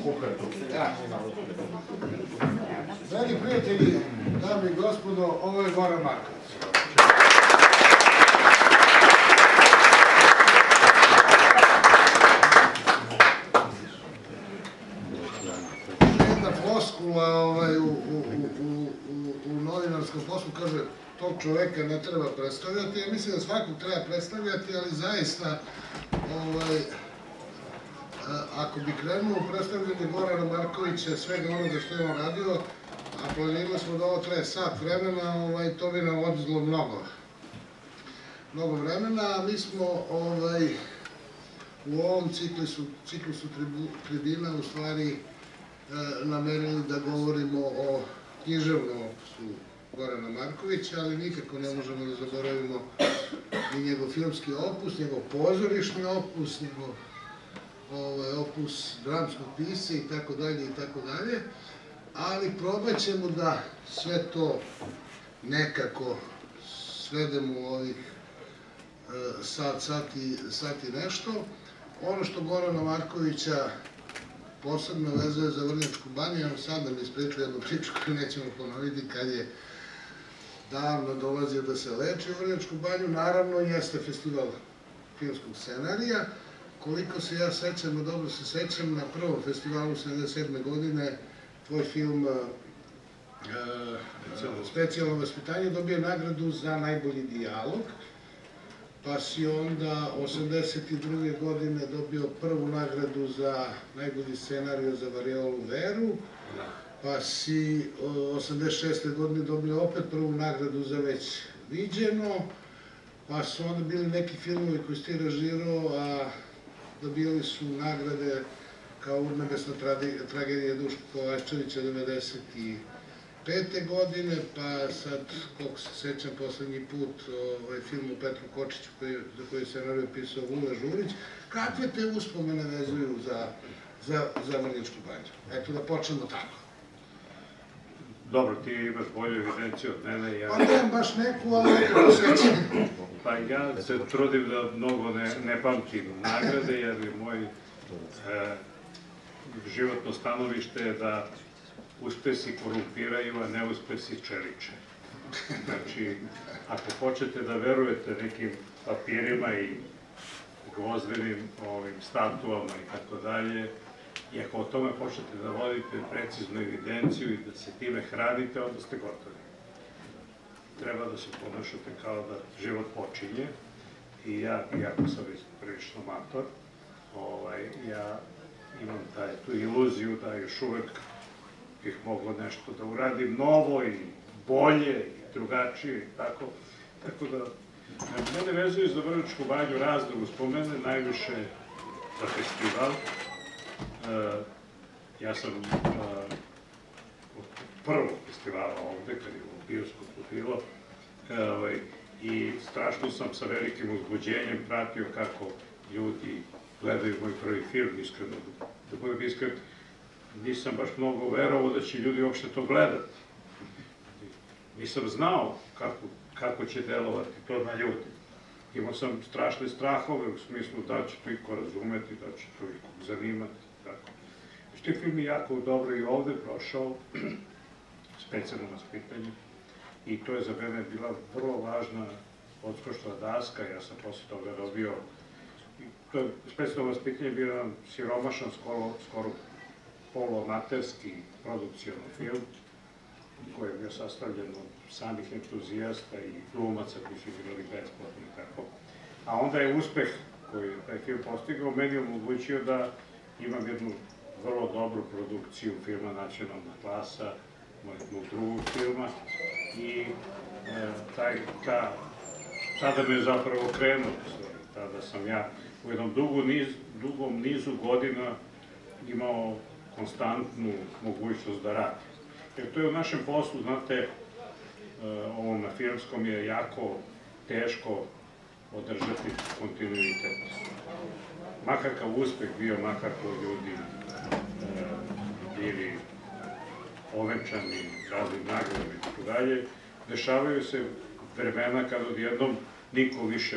Dragi prijatelji, dame i gospodo, ovo je Goran Marković. Jedna floskula u novinarskom poslu kaže tog čoveka ne treba predstavljati. Ja mislim da svakog treba predstavljati, ali zaista ako bi krenuo u predstavljanje Gorana Markovića, svega onoga što je on radio, a planirali smo da ovo traje sat vremena, to bi nam oduzelo mnogo vremena. Mi smo u ovom ciklusu tribina u stvari namerili da govorimo o književnom opusu Gorana Markovića, ali nikako ne možemo da zaboravimo ni njegov filmski opus, njegov pozorišni opus, njegov opus dramskog pisca i tako dalje, ali probat ćemo da sve to nekako svedemo u ovih sat i nešto. Ono što Gorana Markovića posebno vezuje za Vrnjačku banju, ja vam sad da mi ispriču jednu priču koju nećemo ponoviti, kad je davno dolazio da se leči u Vrnjačku banju, naravno jeste festival filmskog scenarija. Koliko se ja sećam, a dobro se sećam, na prvom festivalu 1977. godine tvoj film Specijalno vaspitanje dobio nagradu za najbolji dijalog, pa si onda 1982. godine dobio prvu nagradu za najbolji scenariju za Variolu Veru, pa si 1986. godine dobio opet prvu nagradu za Već viđeno, pa su onda bili neki filmovi koji si ti režirao, a dobili su nagrade kao Urnebesna tragedija Duška Kovačevića 1995. godine, pa sad, koliko se sećam, poslednji put film o Petru Kočiću za koji se naravno pisao Vula Žurić. Kakve te uspomene vezuju za Vrnjačku banju? Eto da počnemo tako. Dobro, ti imaš bolju evidenciju od mene. Pa nemam baš neku, ali nekako sećam. Pa ja se trudim da mnogo ne pamtim nagrade, jer moj životno stanovište je da uspesi korumpiraju, a neuspesi čeliče. Znači, ako hoćete da verujete nekim papirima i gvozdenim statuama i tako dalje, i ako o tome počnete da vodite preciznu evidenciju i da se time hranite, onda ste gotovi. Treba da se ponašate kao da život počinje, i ja, iako sam već prilično mator, ja imam tu iluziju da još uvek bih moglo nešto da uradim novo i bolje i drugačije i tako. Tako da, mene vezuju za Vrnjačku banju razne uspomene, najviše za festival. Ja sam od prvog festivala ovde, kad je u bioskopu bilo, i strašno sam sa velikim uzbuđenjem pratio kako ljudi gledaju moj prvi film, iskreno. Da budem iskren, nisam baš mnogo verovao da će ljudi uopšte to gledati. Nisam znao kako će delovati to na ljudi. Imao sam strašne strahove u smislu da će to iko razumeti, da će to iko zanimati. Što film je jako dobro i ovde prošao, Specijalno vaspitanje, i to je za mene bila vrlo važna odskočna daska. Ja sam posle toga dobio, Specijalno vaspitanje je bio jedan siromašan, skoro poluamaterski produkcioni film, koji je bio sastavljen od samih entuzijasta i glumaca koji su bili besplatni i tako. A onda je uspeh koji je taj film postigao meni omogućio da imam jednu vrlo dobru produkciju filma Nacionalna klasa, mojeg drugog filma, i tada me je zapravo krenuo. Tada sam ja u jednom dugom nizu godina imao konstantnu mogućnost da radim. Jer to je u našem poslu, znate, ovom na filmskom je jako teško održati kontinuitet. Makar kao uspeh bio, makar kao ljudi bili ovenčani raznim nagradama i tako dalje, dešavaju se vremena kada odjednom niko više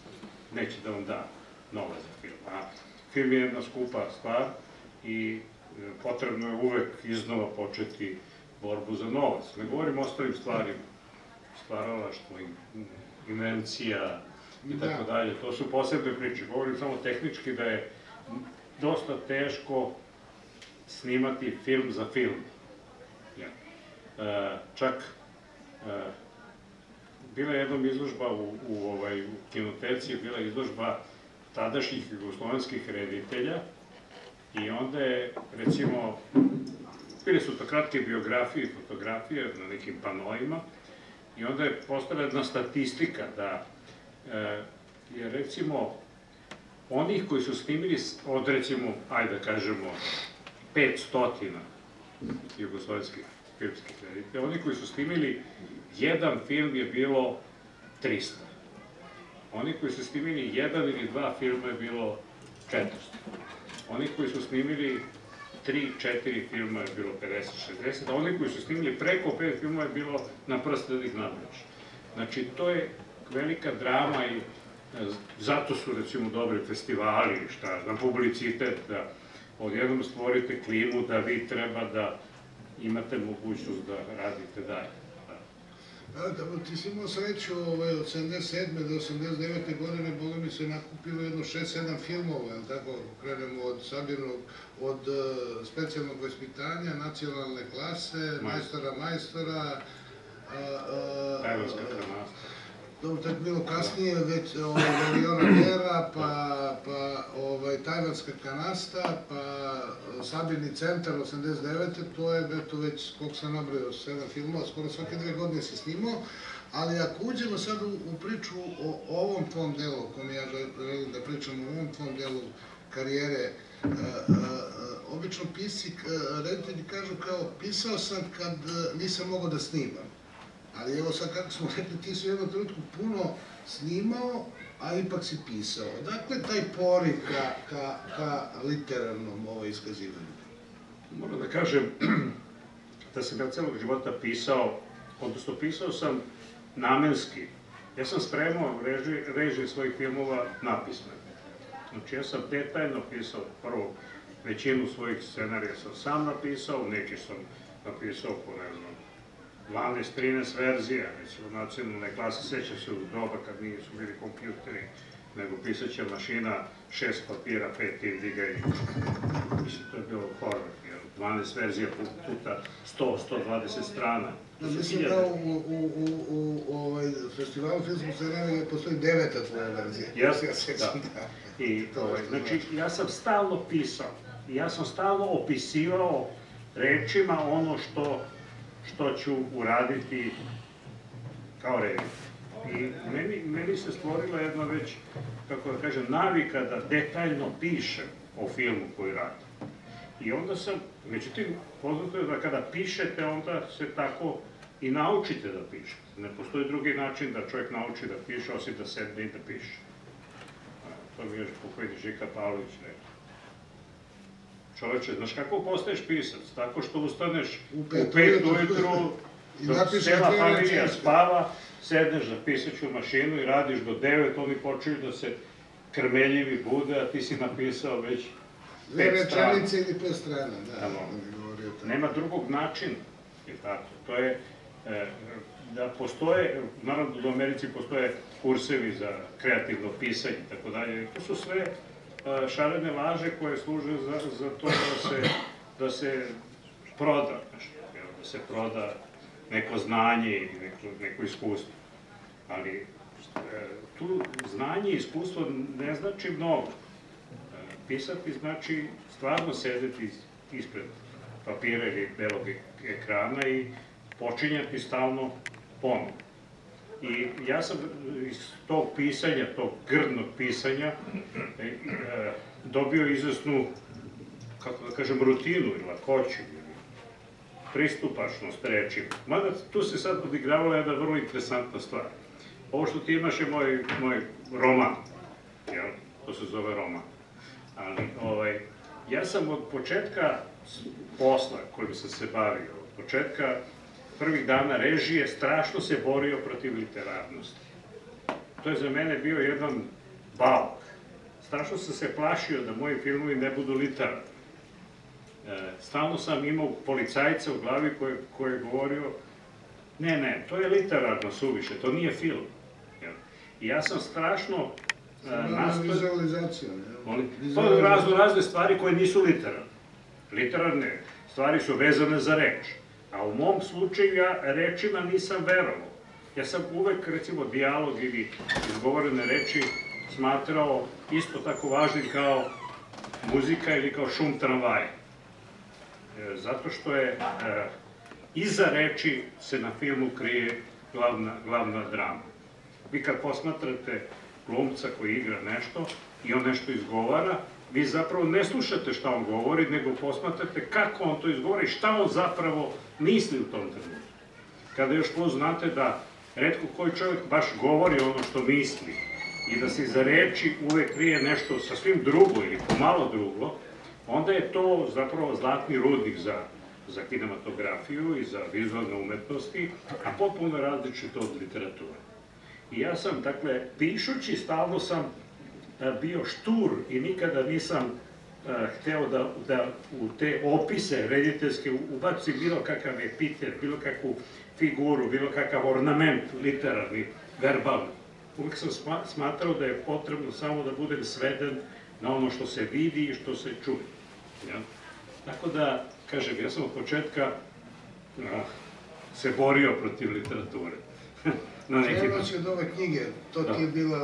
neće da vam da novac za film. A film je jedna skupa stvar i potrebno je uvek iznova početi borbu za novac. Ne govorim o ostalim stvarima, stvaralaštvo, invencija i tako dalje. To su posebne priče. Govorim samo tehnički da je dosta teško snimati film za film. Čak bila je jednom izložba u kinoteci, bila je izložba tadašnjih jugoslovenskih reditelja i onda je, recimo, bile su to kratke biografije i fotografije na nekim panoima i onda je postala jedna statistika da je, recimo, onih koji su snimili od, recimo, ajde da kažemo, 500 jugoslovenskih filmskih reditelja, oni koji su snimili jedan film je bilo 300. Oni koji su snimili jedan ili dva filma je bilo 400. Oni koji su snimili 3-4 filma je bilo 50-60, a oni koji su snimili preko 5 filma je bilo na prste da ih nabrojiš. Znači, to je velika drama i zato su, recimo, dobri festivali, šta znam, publicitet, da odjednom stvorite klimu da vi treba da imate mogućnost da radite dalje. Ti si imao sreću od 77. do 89. godine, boga mi se nakupilo jedno 6-7 filmova, jel tako, krenemo od sabirnog, od specijalnog vaspitanja, nacionalne klase, majstora, Tajvanska kanasta. Dobro, tako bilo kasnije, već Veliona Vera, pa Tajvanska kanasta, pa Sabirni centar 89. To je već, koliko sam nabrojao, 7 filmova, skoro svake 2 godine se snimao, ali ako uđemo sad u priču o ovom tvom delu, o kom ja želim da pričam, o ovom tvom delu karijere, obično pisci, reditelji kažu kao, pisao sam kad nisam mogao da snimam. Ali evo sad, kako smo rekli, ti si u jednom trenutku puno snimao, a ipak si pisao. Dakle, taj poriv ka literarnom iskazivanju? Moram da kažem da sam ja celog života pisao, odnosno pisao sam namenski. Ja sam spremao režije svojih filmova napismeno. Znači, ja sam detaljno pisao prvo većinu svojih scenarija sam sam napisao, neki sam napisao po, ne znam, 12-13 verzija, recimo nacionalne klase, seća se u doba kad nisu bili kompjuteri, nego pisaća mašina, 6 papira, 5 indiga i mislim, to je bilo horor, 12 verzija puta 100-120 strana. Mislim da u festivalu filmskog scenarija postoji 9. tvoja verzija. Ja se sećam, da. Znači, ja sam stalno pisao i ja sam stalno opisivao rečima ono što ću uraditi kao reditelj. I meni se stvorila jedna već, kako da kažem, navika da detaljno pišem o filmu koji radim. I onda sam, međutim, poznato je da kada pišete, onda se tako i naučite da pišete. Ne postoji drugi način da čovjek nauči da piše, osim da sedne i da piše. To mi je još pokojni Žika Pavlović rekao. Čoveče, znaš kako postaješ pisac? Tako što ustaneš u 5 ujutru, dok cela familija spava, sedneš za pisaću mašinu i radiš do 9, oni počinju da se krmeljivi bude, a ti si napisao već 5 strana. 2 rečenice ili 5 strana, da. Nema drugog načina, je tako. To je da postoje, naravno da u Americi postoje kursevi za kreativno pisanje i tako dalje. To su sve šarene laže koje služe za to da se proda nešto, da se proda neko znanje ili neko iskustvo. Ali tu znanje i iskustvo ne znači mnogo. Pisati znači stvarno sedeti ispred papira ili belog ekrana i počinjati stalno ponovno. I ja sam iz tog pisanja, tog grdnog pisanja, dobio izvesnu, kako da kažem, rutinu ili lakoću, pristupačnost rečima. Mada tu se sad odigravala jedna vrlo interesantna stvar. Ovo što ti imaš je moj roman, to se zove roman. Ali ja sam od početka posla kojim sam se bavio, od početka prvih dana režije, strašno se borio protiv literarnosti. To je za mene bio jedan bauk. Strašno sam se plašio da moji filmovi ne budu literarni. Stalno sam imao policajca u glavi koji je govorio ne, to je literarno suviše, to nije film. I ja sam strašno vizualizacija. To je razne stvari koje nisu literarne. Literarne stvari su vezane za reč. A u mom slučaju ja rečima nisam verovao. Ja sam uvek, recimo, dijalog ili izgovorene reči smatrao isto tako važnim kao muzika ili kao šum tramvaja. Zato što je iza reči se na filmu krije glavna drama. Vi kad posmatrate glumca koji igra nešto i on nešto izgovara, vi zapravo ne slušate šta on govori, nego posmatrate kako on to izgovara i šta on zapravo misli u tom trenutku. Kada još plus znate da retko koji čovjek baš govori ono što misli i da se iza reči uvek krije nešto sasvim drugo ili pomalo drugo, onda je to zapravo zlatni rudnik za kinematografiju i za vizualne umetnosti, a potpuno različito od literature. I ja sam, dakle, pišući, stalno sam bio štur i nikada nisam hteo da u te opise rediteljske ubacim bilo kakav epitet, bilo kakvu figuru, bilo kakav ornament literarni, verbalni. Uvijek sam smatrao da je potrebno samo da budem sveden na ono što se vidi i što se čuje. Tako da, kažem, ja sam od početka se borio protiv literature. Krenuo si od ove knjige, to ti je bila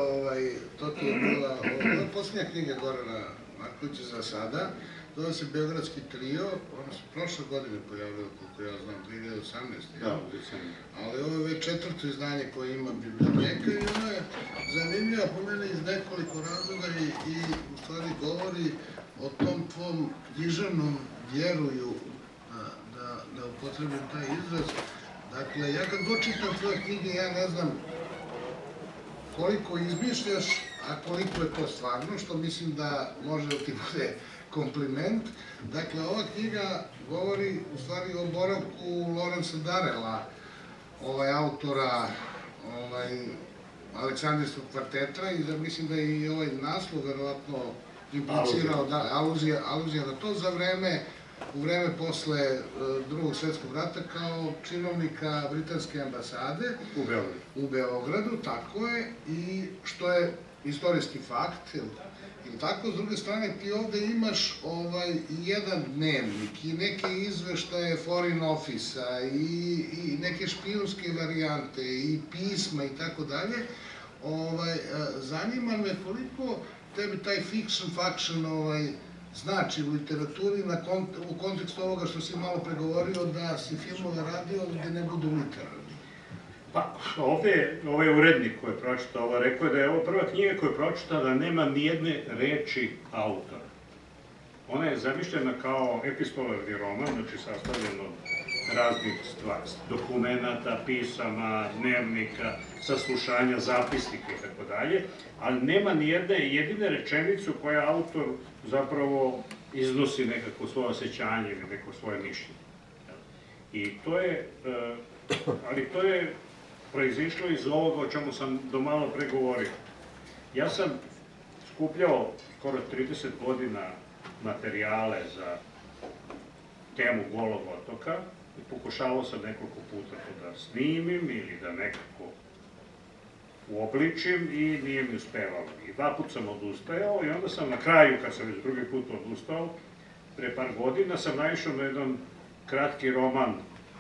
posljednja knjiga Gorana Markovića za sada, zove se Beogradski trio, ono se prošle godine pojavilo, koliko ja znam, 2018. Ali ovo je već 4. izdanje koje ima biblioteka i ono je zanimljiva po mene iz nekoliko razloga i u stvari govori o tom tvom književnom vjeruju, da upotrebim taj izraz. Dakle, ja kad god čitam tvoje knjige, ja ne znam koliko izmišljaš, a koliko je to stvarno, što mislim da može da ti bude kompliment. Dakle, ova knjiga govori u stvari o boravku Lorenza Darela, autora Aleksandrijskog kvarteta, i mislim da je i ovaj naslov verovatno implicirao aluzija na to u vreme posle Drugog svjetskog rata kao činovnika britanske ambasade u Beogradu, tako je, i što je istorijski fakt, ili tako. S druge strane, ti ovde imaš jedan dnevnik i neke izveštaje Foreign Office-a i neke špijunske varijante i pisma i tako dalje. Zanima me koliko tebi taj fiction-faction znači u literaturi u kontekstu ovoga što si malo pregovorio da si filmove radio gde ne budu literarni. Pa, ovde ovaj urednik koji je pročitao ovo rekao da je ovo prva knjiga koja je pročitala da nema nijedne reči autora. Ona je zamišljena kao epistolarni roman, znači sastavljen od raznih stvari, dokumenta, pisama, dnevnika, saslušanja, zapisnika i tako dalje, ali nema nijedne jedine rečenicu koja autor zapravo iznosi nekako svoje osjećanje ili neko svoje mišljenje. I to je, ali to je proizišlo iz ovoga o čemu sam do malo pregovorio. Ja sam skupljao skoro 30 godina materijale za temu Golog otoka i pokušavao sam nekoliko puta to da snimim ili da nekako uobličim i nije mi uspevalo. I 2 puta sam odustajao i onda sam na kraju, kad sam već drugi put odustao, pre par godina sam naišao na jedan kratki roman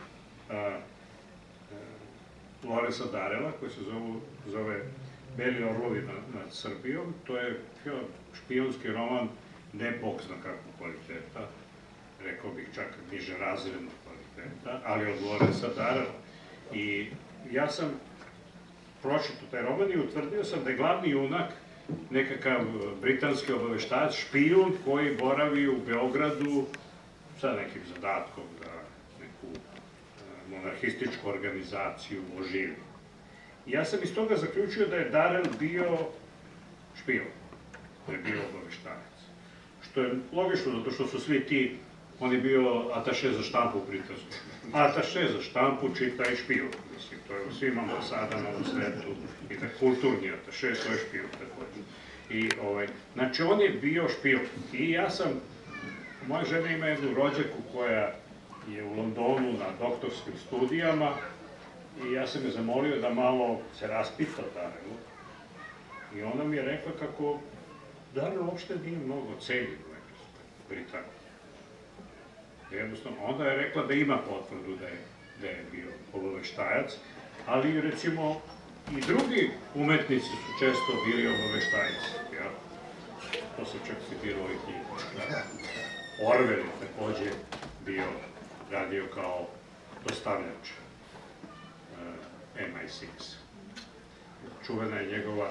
Lorenza Darela, koji se zove Beli orlovi nad Srbijom. To je špijunski roman ne bog zna kakvog kvaliteta, rekao bih čak niže razrednog kvaliteta, ali od Lorenza Darela. I ja sam pročitao taj roman i utvrdio sam da je glavni junak nekakav britanski obaveštajac, špijun koji boravi u Beogradu sa nekim zadatkom da neku monarhističku organizaciju oživi. Ja sam iz toga zaključio da je Darel bio špijun, da je bio obaveštajac. Što je logično, zato što su svi ti, on je bio ataše za štampu u Britanskoj. Ataše za štampu čita i špijun. Mislim, to je u svim ambasadama u svetu i da kulturni ataše, to je špijun također. Znači, on je bio špijun. I ja sam moja žena ima jednu rođaku koja je u Londonu na doktorskim studijama i ja sam je zamolio da malo se raspita o Darelu. I ona mi je rekla kako Darel uopšte nije mnogo cenjen u Britaniji. Jednostavno, onda je rekla da ima potvrdu da je bio obaveštajac, ali recimo i drugi umetnici su često bili obaveštajci. To sam čak citirao ovih knjiga. Orwell je takođe radio kao dostavljač MI6. Čuvena je njegova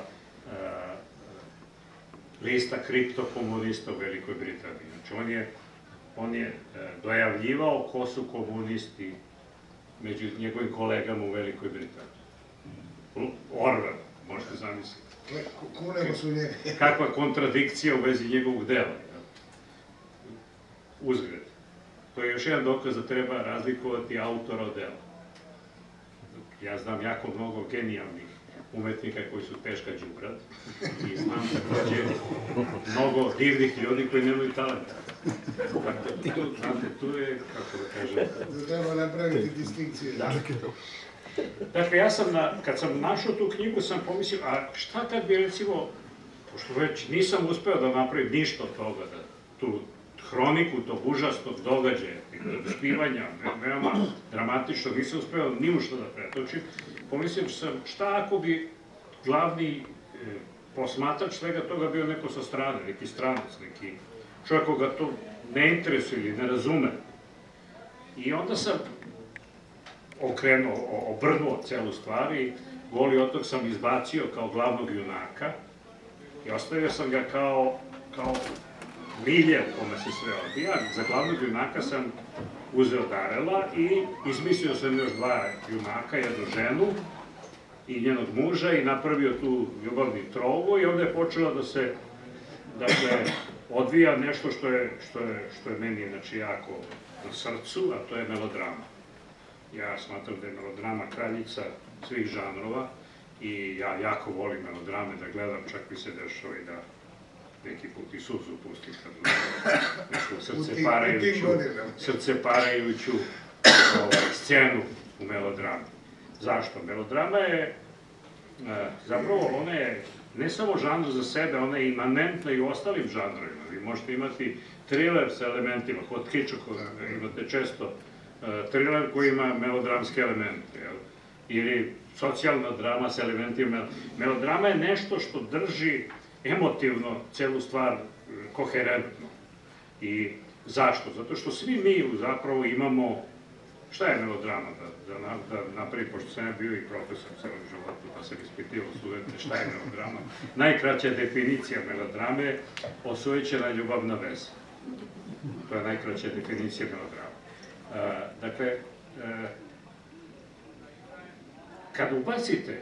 lista kriptokomunista u Velikoj Britaniji. Znači, on je dojavljivao ko su komunisti među njegovim kolegama u Velikoj Britaniji. Orwell, možete zamisliti. Kunemo su njega. Kakva kontradikcija u vezi njegovog dela. Uzgred. To je još jedan dokaz da treba razlikovati autora od dela. Ja znam jako mnogo genijalnih umetnika koji su teška đubrad i znam takođe mnogo divnih ljudi koji nemaju talenta. Znate, tu je, kako da kažem... Treba napraviti distinkciju. Dakle, ja sam, kad sam našao tu knjigu, sam pomislio, a šta kad bi, recimo, pošto već nisam uspeo da napravim ništa od toga, da tu hroniku tog užasnog događaja, zbivanja, veoma dramatično, nisam uspeo ni u što da pretočim, pomislio sam šta ako bi glavni posmatrač svega toga bio neko sa strane, neki stranac, neki čovjek koga to ne interesuje ili ne razume. I onda sam obrnuo celu stvar i Goli otok sam izbacio kao glavnog junaka i ostavio sam ga kao milje u kome se sve odvija. Za glavnog junaka sam uzeo Darela i izmislio sam još dva junaka, jednu ženu i njenog muža i napravio tu ljubavni trovo i onda je počelo da se odvija nešto što je meni jako na srcu, a to je melodrama. Ja smatram da je melodrama kraljica svih žanrova i ja jako volim melodrame da gledam, čak mi se dešava i da neki put i suzu pustim kad neku srceparajuću scenu u melodrami. Zašto? Melodrama je, zapravo ona je ne samo žanr za sebe, ona je imanentna i u ostalim žanrovima. Vi možete imati thriller sa elementima, kod Hitchcocka imate često thriller koji ima melodramske elemente, ili socijalna drama sa elementima. Melodrama je nešto što drži emotivno celu stvar koherentno. I zašto? Zato što svi mi zapravo imamo... Šta je melodrama? Da napravim, pošto sam ja bio i profesor celog života, pa sam ispitivao studente šta je melodrama. Najkraća definicija melodrame je osujećena ljubavna veza. To je najkraća definicija melodrama. Dakle, kad ubacite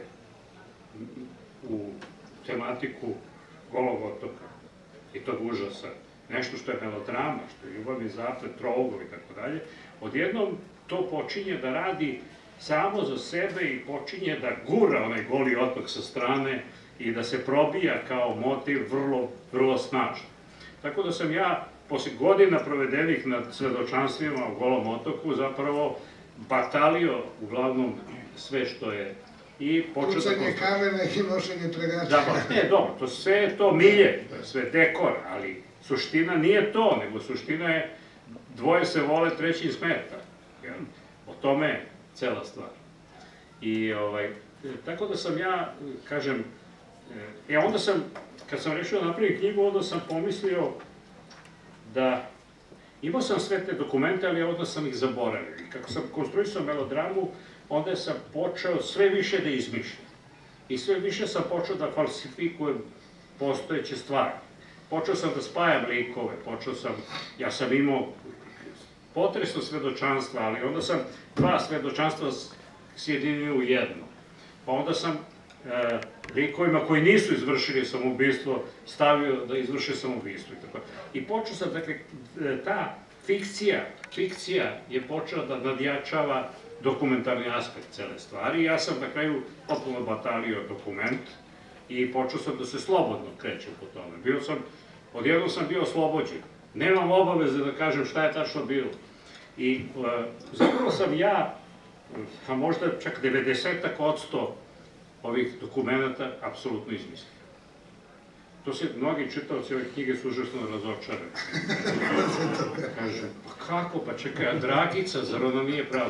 u tematiku Golog otoka i tog užasa nešto što je melodrama, što je ljubavni zaplet, trouglovi i tako dalje, odjednom to počinje da radi samo za sebe i počinje da gura onaj Goli otok sa strane i da se probija kao motiv vrlo snažno. Tako da sam ja posle godina provedenih nad svedočanstvima u Golom otoku zapravo batalio uglavnom sve što je i počeo da... Pucanje kamene i nošenje tragača. Da, ne, dobro, sve je to milje, to je sve dekor, ali suština nije to, nego suština je dvoje se vole, treći im smeta. O tome je cela stvar. I tako da sam ja, kažem, onda sam, kad sam rešio da napravim knjigu, onda sam pomislio da imao sam sve te dokumente, ali onda sam ih zaboravio. I kako sam konstruisao melodramu, onda sam počeo sve više da izmišljam. I sve više sam počeo da falsifikujem postojeće stvari. Počeo sam da spajam likove, ja sam imao potresno svedočanstva, ali onda sam dva svedočanstva sjedinio u jedno. Pa onda sam likovima koji nisu izvršili samoubistvo stavio da izvrše samoubistvo. I počeo sam, dakle, ta fikcija je počela da nadjačava dokumentarni aspekt cele stvari i ja sam na kraju potpuno batalio dokument i počeo sam da se slobodno krećem po tome. Odjednom sam bio oslobođen Nemam obaveze da kažem šta je tačno bilo. I zapravo sam ja, a možda čak 90% ovih dokumenta apsolutno izmislio. To se mnogi čitaoci ove knjige su užasno razočarani. Kažu, pa kako, pa čekaj, a Dragica, zar ona nije prava?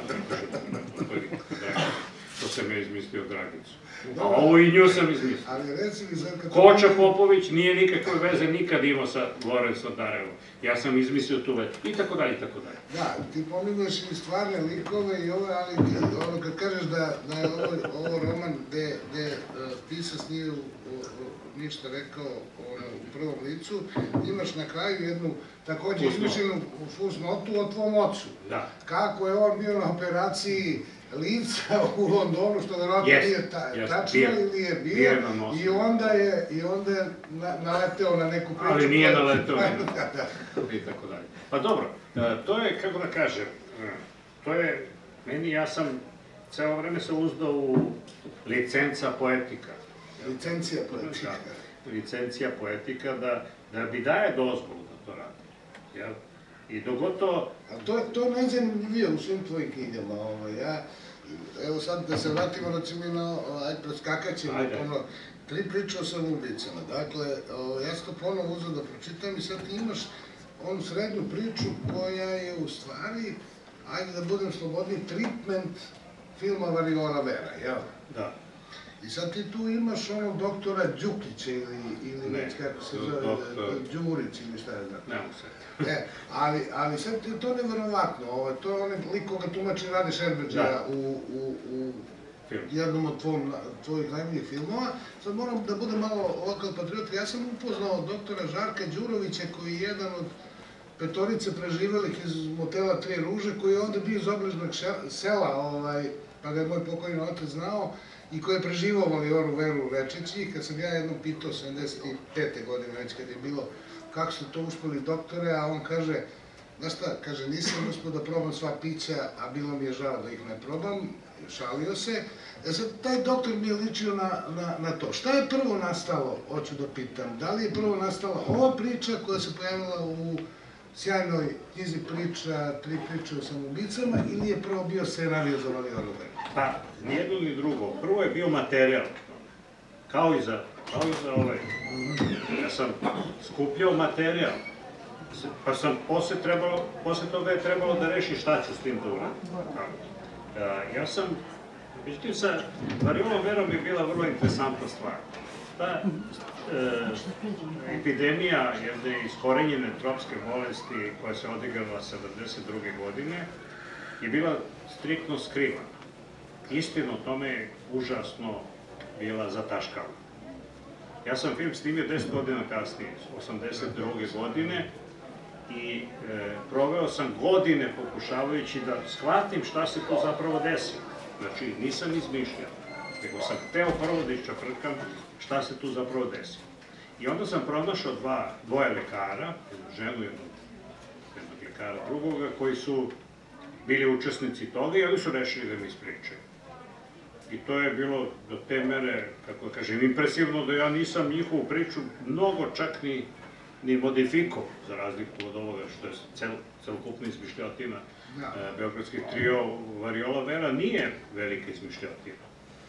To sam ja izmislio Dragicu. A ovo i nju sam izmislio. Koča Popović nije nikakve veze nikad imao sa Lorencom Darevom. Ja sam izmislio tu vezu. I tako dalje, i tako dalje. Da, ti pominješ i stvarne likove i ovo, ali kad kažeš da je ovo roman gde pisac nije ništa rekao u prvom licu, imaš na kraju jednu takođe izmišljenu fusnotu o tvom ocu. Kako je on bio na operaciji lica u Londonu, što verovatno nije tačno ili je bio, i onda je naleteo na neku priču. Ali nije naleteo i tako dalje. Pa dobro, to je, kako da kažem, to je, meni, ja sam celo vreme se uzdao u licenca poetika. Licencija poetika. Licencija poetika, da bi daje dozvolu da to radi. I dogotovo... To je najzanimljivije u svim tvojim knjigama. Evo sad da se vratimo, recimo, ajde preskakaćemo, 3 priče o samoubicama. Dakle, ja sam to ponovo uzeo da pročitam i sad ti imaš onu srednju priču koja je u stvari, ajde da budem slobodni, treatment filma Variola Vera, jel? Da. I sad ti tu imaš onog doktora Đukića ili već kako se zove, Đurić ili šta je znam. Nemo se. Ali sad je to neverovatno, to je onaj lik koga tumači Rade Šerbeđa u jednom od tvojih najboljih filmova. Sad moram da budem malo lokal patriot, ja sam upoznao doktora Žarka Đurovića koji je jedan od 5 preživelih iz motela Tri ruže, koji je ovde bio iz obližnog sela, pa ga je moj pokojni otac znao, i koji je preživao Valioru Veru Rečići. Kad sam ja jednom pitao, 75. godine već kad je bilo, kako ste to uspeli doktore, a on kaže, znaš šta, kaže, nisam uspio da probam sva pića, a bilo mi je žao da ih ne probam, šalio se. Sad, taj doktor mi je ličio na to. Šta je prvo nastalo, hoću da pitam, da li je prvo nastala ova priča koja se pojavila u sjajnoj knjizi priča, 3 priče o samoubicama, ili je prvo bio scenario za Valioru Veru? Pa, nijedno ni drugo. Prvo je bio materijal, kao i za ovaj. Ja sam skupljao materijal, pa sam posle toga je trebalo da reši šta ću s tim da uradim. Ja sam, međutim, sa Variolom Verom je bila vrlo interesantna stvar. Ta epidemija jedne iskorenjene tropske bolesti koja se odigrala 1972. godine je bila striktno skrivana. Istina o tome je užasno bila zataškavana. Ja sam film snimio 10 godina kasnije, 1982. godine, i proveo sam godine pokušavajući da shvatim šta se tu zapravo desilo. Znači, nisam izmišljao, nego sam hteo prvo da iščaprkam šta se tu zapravo desilo. I onda sam pronašao dvoje lekara, jednu ženu, jednog lekara drugoga, koji su bili učesnici toga i oni su rešili da mi ispričaju. I to je bilo do te mere, kako da kažem, impresivno da ja nisam njihovu priču mnogo čak ni modifikovao, za razliku od ovoga što je celokupna izmišljotina beogradskih trio Variola Vera, nije velika izmišljotina.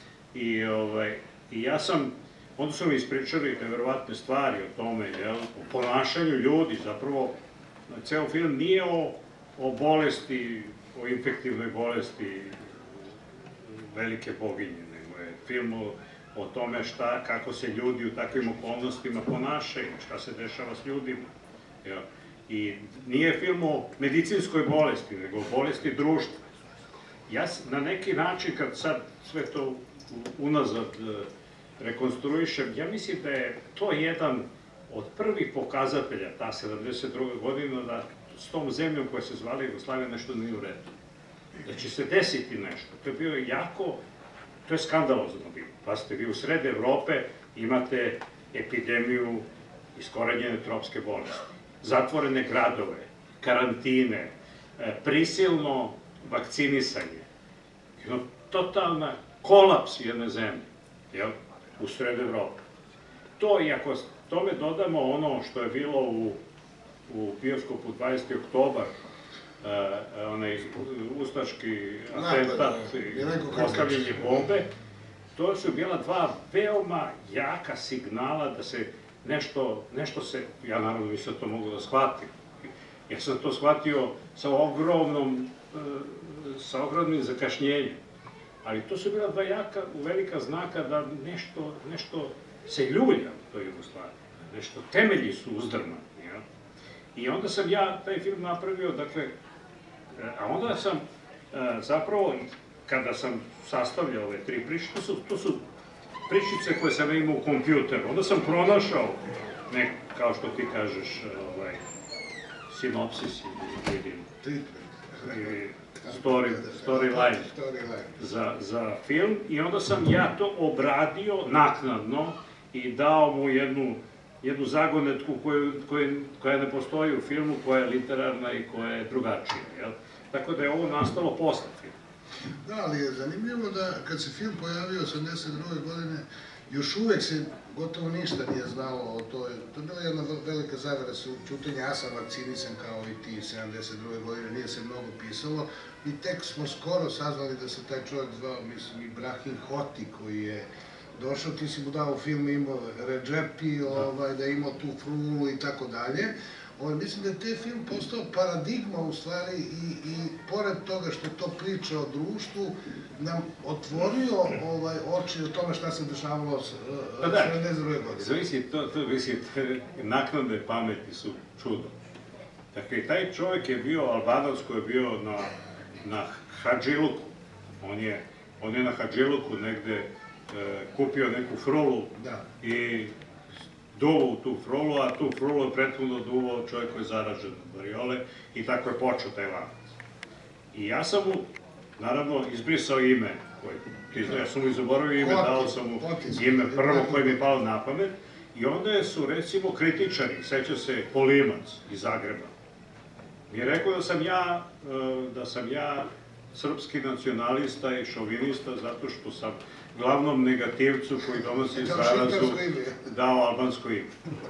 I ja sam, onda su mi ispričali neverovatne stvari o tome, o ponašanju ljudi, zapravo, ceo film nije o bolesti, o infektivnoj bolesti velike boginje, nego je film o tome kako se ljudi u takvim okolnostima ponašaju, šta se dešava s ljudima. I nije film o medicinskoj bolesti, nego o bolesti društva. Ja na neki način, kad sad sve to unazad rekonstruišem, ja mislim da je to jedan od prvih pokazatelja, ta 1972. godina, da s tom zemljom koja se zvala Jugoslavija nešto nije u redu. Da će se desiti nešto. To je bilo jako, to je skandalozno bilo. Pazite, vi u sred Evrope imate epidemiju iskorenjene tropske bolesti, zatvorene gradove, karantine, prisilno vakcinisanje, totalna kolaps jedne zemlje, u sred Evrope. To, i ako tome dodamo ono što je bilo u bioskopu 20. oktobar, onaj ustaški atentat i postavljanje bombe, to su bila dva veoma jaka signala da se nešto se, ja naravno nisam to mogu da shvatim, jer sam to shvatio sa ogromnim zakašnjenjem, ali to su bila dva velika znaka da nešto se ljulja u toj Jugoslaviji, nešto temelji su uzdrmani. I onda sam ja taj film napravio, dakle, a onda sam zapravo, kada sam sastavljao ove tri priče, to su pričice koje sam imao u kompjuteru, onda sam pronašao kao što ti kažeš, sinopsis ili storyline za film, i onda sam ja to obradio naknadno i dao mu jednu zagonetku koja ne postoji u filmu, koja je literarna i koja je drugačija. Tako da je ovo nastalo posle filma. Da, ali je zanimljivo da kad se film pojavio 1982. godine, još uvek se gotovo ništa nije znalo o toj. To je bila jedna velika zavera ćutenja, ja sam vakcinisan kao i ti 1972. godine, nije se mnogo pisalo. I tek smo skoro saznali da se taj čovjek zvao, mislim, Ibrahim Hoti, koji je došao, ti si mu dao u film, imao Redžepi, da je imao tu frulu i tako dalje. Mislim da je taj film postao paradigma u stvari i pored toga što to priča o društvu, nam otvorio oči o tome šta se dešavalo 1972. godine. Zavisi, naknadne pameti su čudo. Dakle, taj čovjek je bio Albanac koji je bio na Hadžiluku. On je na Hadžiluku negde kupio neku frulu i duvao u tu frulu, a tu frulu je prethodno duvao čovjek koji je zaražen od variole i tako je počeo taj lanac. I ja sam mu, naravno, izbrisao ime, ja sam mu zaboravio ime, dao sam mu ime prvo koje mi je palo na pamet, i onda su, recimo, kritičari, seća se Polimac iz Zagreba, mi je rekao da sam ja srpski nacionalista i šovinista zato što sam glavnom negativcu koji donosi zarazu dao albansko ime.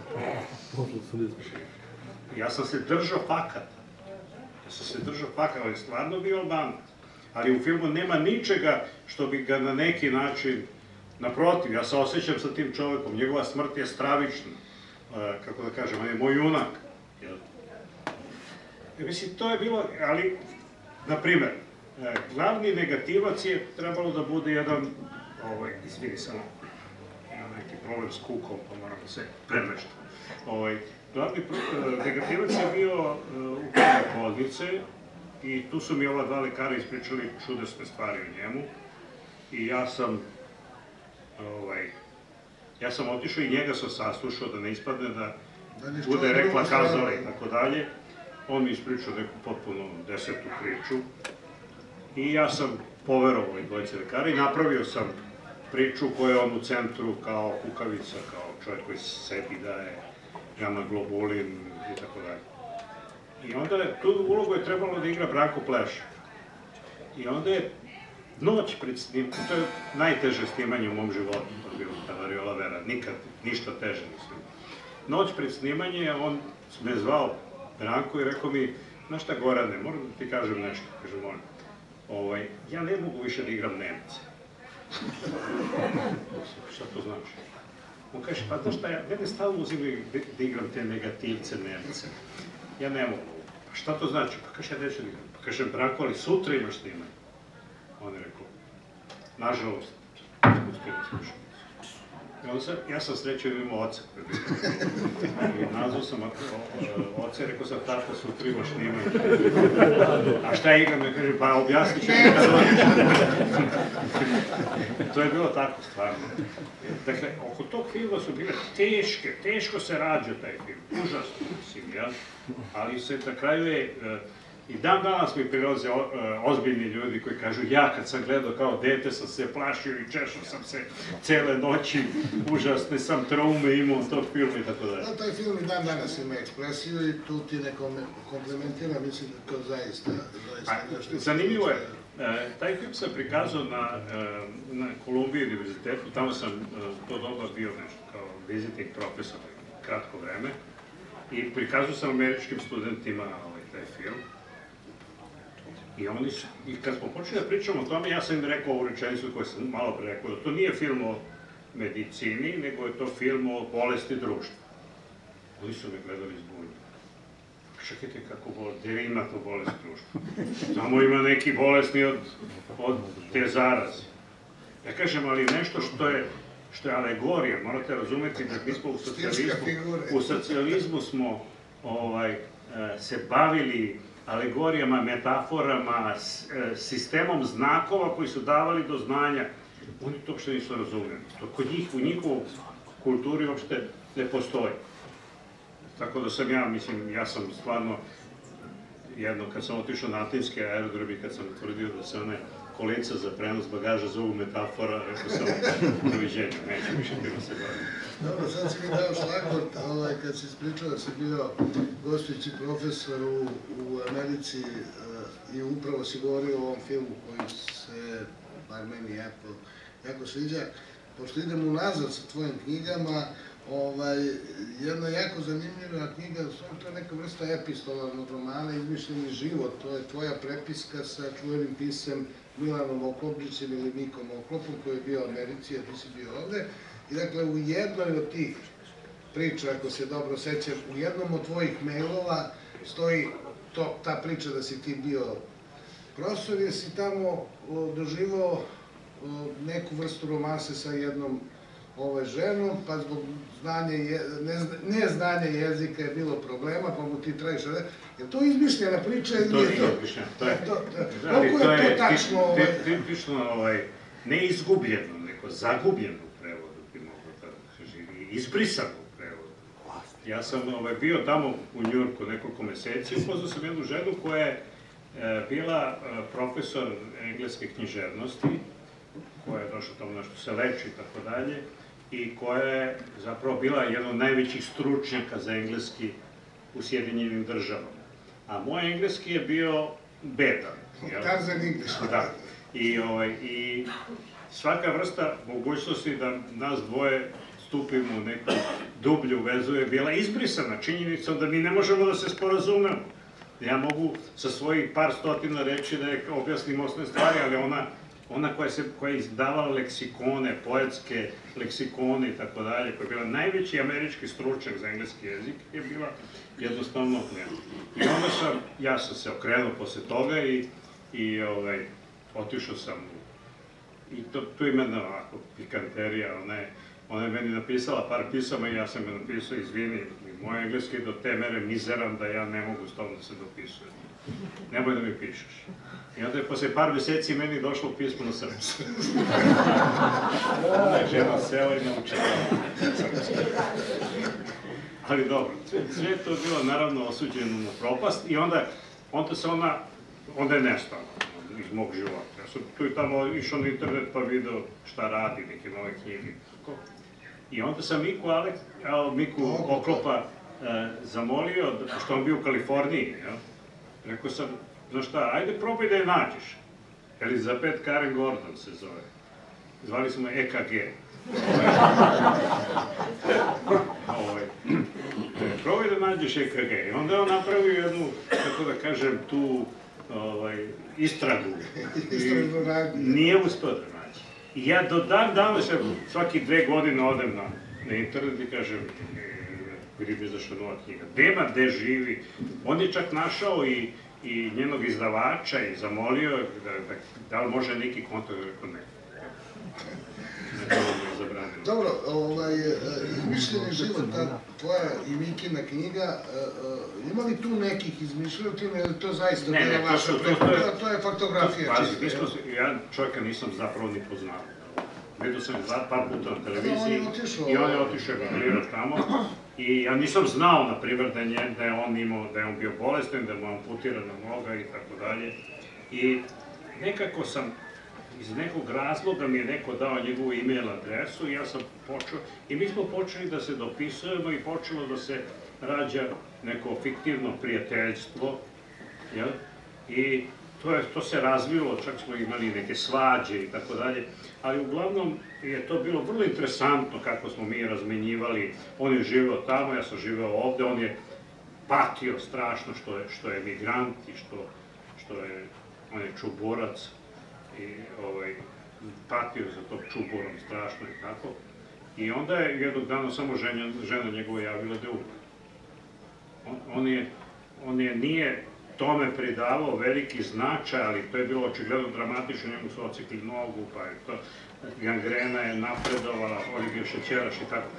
Ja sam se držao fakata. On je stvarno bio Albanac. Ali u filmu nema ničega što bi ga na neki način, naprotiv, ja se osjećam sa tim čovekom, njegova smrt je stravična, kako da kažem, on je moj junak. Mislim, to je bilo, ali, na primer, glavni negativac je trebalo da bude jedan, izvini samo, imam neki problem s kukom, pa moram da se premeštam. Glavni negativac je bio u Kone bolnice i tu su mi ova dva lekara ispričali čudesne stvari o njemu i ja sam otišao i njega sam saslušao da ne ispadne da bude rekla kazala i tako dalje. On mi ispričao neku potpuno desetu priču i ja sam poverovao ovoj dvojici lekara i napravio sam priču koja je on u centru kao kukavica, kao čovjek koji sebi daje gama-globulin i tako dalje. I onda tu ulogu je trebalo da igra Branko Pleša. I onda je noć pred snimanjem, to je najteže snimanje u mom životu, to je bilo ta variola vera, nikad ništa teže nisam. Noć pred snimanje on me zvao Branko i rekao mi, znaš šta Gorane, moram da ti kažem nešto, kaže molim, ja ne mogu više da igram Nemce. Šta to znači? On kaže, pa znaš šta, mene stalno uzimaju da igram te negativce Nemce. Ja ne mogu. Pa šta to znači? Pa kaže, ja neću da igram. Pa kaže, Branko, ali sutra imaš snimanje. On je rekao, nažalost, spustio da slušam. Ja sam srećao imao oca koji je bio. I nazvao sam oca i rekao sam, tata, sutra imaš snimanje. A šta igram? Ja kažem, pa objasnit ću mi kad dođeš. To je bilo tako stvarno. Dakle, oko tog filma su bile teško se rađa taj film, užasno, mislim, jel? Ali se na kraju je, i dan danas mi prilaze ozbiljni ljudi koji kažu, ja kad sam gledao kao dete sam se plašio i češao sam se cele noći, užasne sam traume imao od tog filma i tako dalje. Taj film i dan danas ima ekspresiju i tu ti neko komplementira, mislim da to zaista nešto... Zanimljivo je, taj film sam prikazao na Kolumbiji univerzitetu, tamo sam to doba bio nešto kao visiting profesor, kratko vreme. I prikazao sam američkim studentima taj film. I kad smo počeli da pričamo o tome, ja sam im rekao ovu rečenicu koju sam malo pre rekao, da to nije film o medicini, nego je to film o bolesti društva. Oni su me gledali zbunjeni. Čekajte kako bolest, gde ima to bolest društva? Tamo ima neki bolesni od te zaraze. Ja kažem, ali nešto što je alegorija, morate razumeti da mi smo u socijalizmu smo se bavili alegorijama, metaforama, sistemom znakova koji su davali do znanja. Oni to uopšte nisu razumeli. To kod njih, u njihovoj kulturi uopšte ne postoji. Tako da sam ja sam stvarno, jedno, kad sam otišao na atinske aerodromi, kad sam utvrdio da se one kolica za prenos bagaža zovu metafora, rekao sam, doviđenja, neću više bilo se baviti. Dobro, sad si mi dao šlagvort, kad si ispričao da si bio gostujući profesor u Americi i upravo si govorio o ovom filmu koji se, bar meni, jako sviđa. Pošto idem unazad sa tvojim knjigama, jedna jako zanimljiva knjiga, to je neka vrsta epistolarnog romana, Izmišljeni život, to je tvoja prepiska sa čuvenim pisem Milanom Oklopčićem ili Mikom Oklopom, koji je bio u Americi, a ti si bio ovde. I dakle, u jednoj od tih priča, ako se dobro sećam, u jednom od tvojih mailova stoji ta priča da si ti bio profesor, jer si tamo doživao neku vrstu romanse sa jednom ženom, pa zbog neznanja jezika je bilo problema, pa mu ti trajiš. Je to izmišljena priča ili nije to? To nije izmišljena, to je... Koliko je to tačno? Tipično, ne izgubljeno, nego zagubljeno u prevodu, bi mogo da kaže, izbrisano u prevodu. Ja sam bio tamo u Njujorku nekoliko meseci, upoznao sam jednu ženu koja je bila profesor engleske književnosti, koja je došla tamo nešto se leči i tako dalje, i koja je zapravo bila jedan od najvećih stručnjaka za engleski u Sjedinjenim državama. A moj engleski je bio bedan. Tarzan English. Da. I svaka vrsta mogućnosti da nas dvoje stupimo u neku dublju vezu je bila izbrisana činjenicom da mi ne možemo da se sporazumemo. Ja mogu sa svojih par stotina reći da je objasnim osnovne stvari, ali ona koja je izdavala leksikone, poetske leksikone i tako dalje, koja je bila najveći američki stručnjak za engleski jezik, je bila jednostavno nema. I onda ja sam se okrenuo posle toga i otišao sam i tu ima jedna ovako pikanterija, ona je meni napisala par pisama i ja sam joj napisao, izvini, moj engleski je do te mere mizeran da ja ne mogu s tom da se dopisujem. Nemoj da mi pišeš. I onda je posle par meseci meni došlo pismo na srpskom. Ona je žena sela i naučila srpski. Ali dobro, sve je to bilo naravno osuđeno na propast i onda je nestalo iz mog života. Ja sam tu i tamo išao na internet pa video šta radi, neke nove knjige. I onda sam Miku Oklopa zamolio, što on bio u Kaliforniji, rekao sam, znaš šta, ajde probaj da je nađeš. Elizabeth Karen Gordon se zove. Zvali smo je EKG. Probaj da nađeš EKG. I onda je on napravio jednu, kako da kažem, tu istragu. Nije uspeo da nađe. I ja do dan danas, svaki 2 godine odem na internet i kažem, gdje bi izašla nova knjiga. Nema gde živi. On je čak našao i njenog izdavača i zamolio da li može neki kontakt, rekao ne. Dobro, Izmišljeni život, tvoja i Mikina knjiga, ima li tu nekih izmišljotina ili to zaista bila vaša preporuka, to je faktografija čista? Pazi, ja čovjeka nisam zapravo ni poznao. Vidio sam par puta na televiziji i on je otišao evaluirati tamo i ja nisam znao, na primjer, da je on bio bolestan, da mu je amputirana noga i tako dalje. I nekako sam, iz nekog razloga mi je neko dao njegovu e-mail adresu i ja sam počeo, i mi smo počeli da se dopisujemo i počelo da se rađa neko fiktivno prijateljstvo, i to se razvilo, čak smo imali neke svađe i tako dalje, ali uglavnom je to bilo vrlo interesantno kako smo mi razmenjivali. On je živeo tamo, ja sam živeo ovde, on je patio strašno što je migrant i što je, on je čuborac i patio za tog čuborom strašno i tako. I onda je jednog dana samo žena njegova javila da je umro. On je nije tome pridavao veliki značaj, ali to je bilo očigledno dramatično, njemu su ocikli nogu, pa je to, gangrena je napredovala, on je bio šećeraš i tako.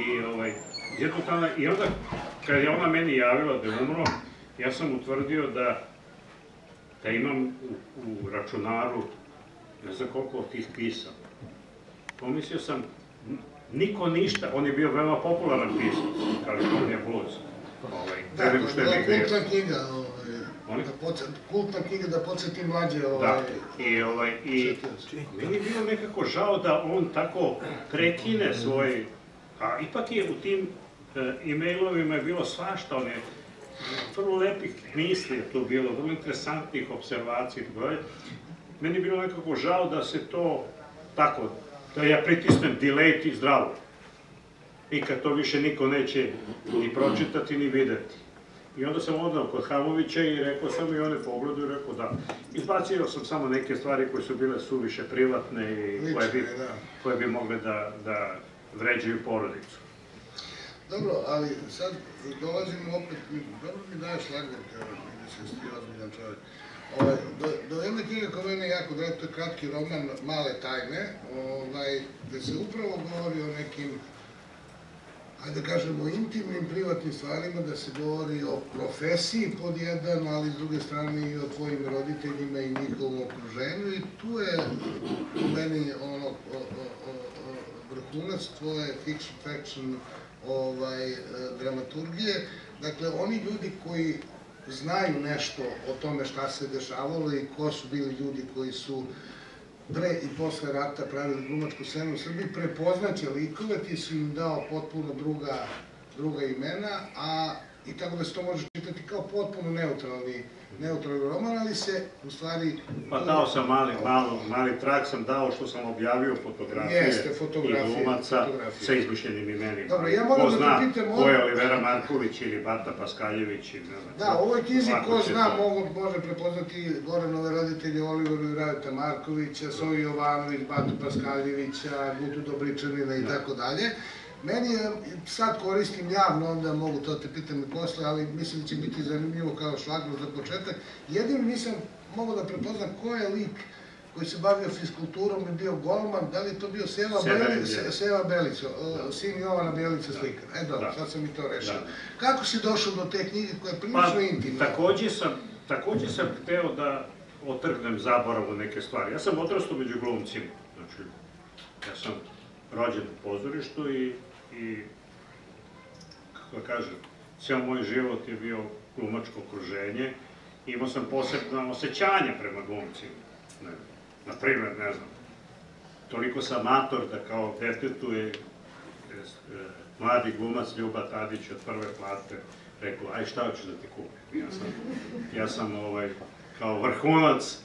I onda, kad je ona meni javila da je umro, ja sam utvrdio da imam u računaru ne znam koliko od tih pisama. Pomislio sam, niko ništa, on je bio veoma popularan pisac, Kalifornija Blues. Da, to je bila kultna knjiga, kultna knjiga da podsjeti mlađe. Da, i meni je bilo nekako žao da on tako prekine svoj, a ipak je u tim e-mailovima je bilo svašta, on je vrlo lepih misli je tu bilo, vrlo interesantnih observacija i tako dalje. Meni je bilo nekako žao da se to tako, da ja pritisnem delete i zdravo. I kad to više niko neće ni pročitati, ni videti. I onda sam odao kod Hamovića i rekao sam i one pogledu i rekao da. Izbacio sam samo neke stvari koje su bile suviše privatne i koje bi mogle da vređaju porodicu. Dobro, ali sad dolazimo opet, dobro mi daješ lagor, mislim da si ozbiljan čovjek. Do jedne knjige koja mene jako drago, to je kratki roman Male tajne, gde se upravo govori o nekim, ajde da kažemo, intimnim, privatnim stvarima, da se govori o profesiji pod jedan, ali s druge strane i o tvojim roditeljima i njihovom okruženju i tu je u meni vrhunac tvoje fiction dramaturgije. Dakle, oni ljudi koji znaju nešto o tome šta se dešavalo i ko su bili ljudi koji su pre i posle rata pravili glumačku scenu u Srbiji, prepoznaće likove, ti si im dao potpuno druga imena, i tako da se to može čitati kao potpuno neutralni roman, ali se u stvari... Pa dao sam mali trag, sam dao što sam objavio fotografije i glumaca sa izmišljenim imenima. Dobro, ja moram da te pitam... Ko je Olivera Marković ili Bata Paskaljević ili ne znam. Da, u ovoj knjizi ko zna može prepoznati Goranove roditelje Oliveru i Radeta Markovića, Soju Jovanović, Batu Paskaljevića, Gutu Dobričanina i tako dalje. Meni je, sad koristim javno, onda mogu to te pitam i posle, ali mislim da će biti zanimljivo kao šlagvor za početak. Jedino nisam mogao da prepoznam ko je lik koji se bavio fiskulturom i bio golman, da li je to bio Seva Belić, sin Jovana Bjelica slikar. Dobro, sad sam i to rešio. Kako si došao do te knjige koja je prilično intimna? Takođe sam hteo da otrgnem zaboravu neke stvari. Ja sam odrastao među glumcima, znači, ja sam rođen u pozorištu i, kako da kažem, cijel moj život je bio glumačko okruženje. Imao sam posebna osjećanja prema glumcima. Naprimer, ne znam, toliko sam amator da kao detetu je mladi glumac Ljuba Tadić od prve plate rekao, aj šta hoćeš da ti kupim? Ja sam kao vrhunac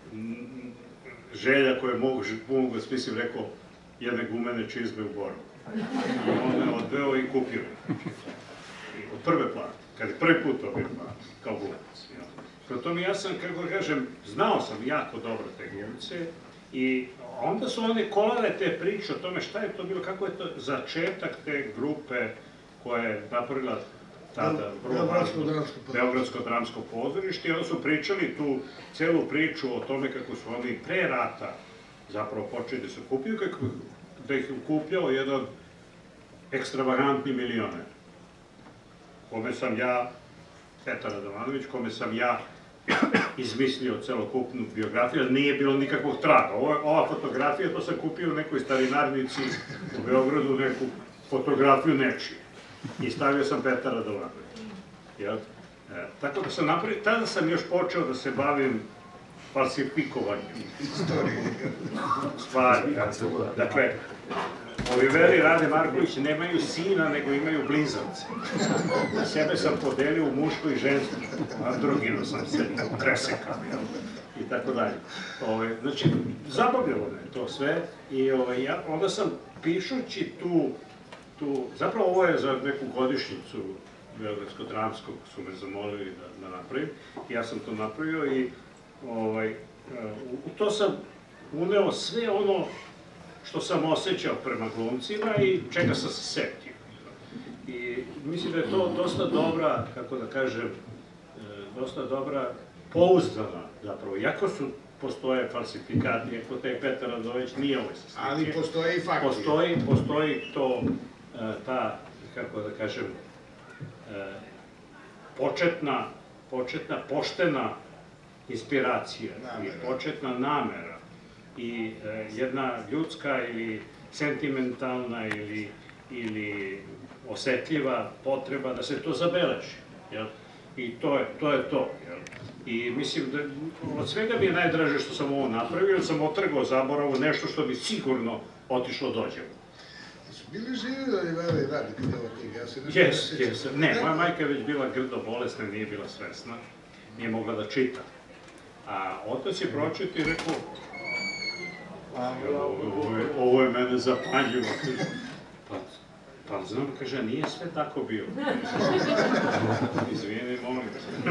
želja koje mogu da smislim rekao, jedne gumene čizme u Boru. I on me odveo i kupio. Od prve plate, kad je prvi put dobio plate, kao glumac. Pro tome ja sam, kako da kažem, znao sam jako dobro te glumce i onda su one kolale te priče o tome šta je to bilo, kako je to začetak te grupe koja je napravila tada Beogradsko dramsko pozorište i onda su pričali tu celu priču o tome kako su oni pre rata zapravo počeli da se okupljaju, da ih okupljao jedan ekstravagantni milioner, kome sam ja, Petar Radovanović, kome sam ja izmislio celokupnu biografiju, ali nije bilo nikakvog traga. Ova fotografija, to sam kupio u nekoj starinarnici u Beogradu, neku fotografiju nečije. I stavio sam Petar Radovanović. Tako da sam napravio, tada sam još počeo da se bavim falsifikovanjem stvari. Dakle, Oliveri i Rade Marković nemaju sina, nego imaju blizance. Sebe sam podelio u mušku i žensku, androginu sam se presekao, i tako dalje. Znači, zabavljalo me to sve i onda sam pišući tu, zapravo ovo je za neku godišnjicu Beogradsko-dramskog su me zamolili da napravim. Ja sam to napravio i u to sam uneo sve ono što sam osjećao prema glumcima i čega sam se setio. I mislim da je to dosta dobra, kako da kažem, dosta dobra, pouzdana zapravo. Iako postoje falsifikati, iako taj Petar Radović nije ovaj sa slike. Ali postoje i fakti. Postoji to, ta, kako da kažem, početna, poštena inspiracija i početna namera i jedna ljudska ili sentimentalna ili osetljiva potreba da se to zabeleži. I to je to. I mislim da od svega mi je najdraže što sam ovo napravio, jer sam otrgao zaboravu nešto što bi sigurno otišlo dođevo. Su bili živi Olivera i Rade kad je ovo knjiga? Jes. Ne, moja majka je već bila grdo bolesna, nije bila svesna, nije mogla da čita. A otac je pročitao i rekao, ovo je mene zapanjivo. Pa znam, kaže, nije sve tako bilo. Izvijeni, molim.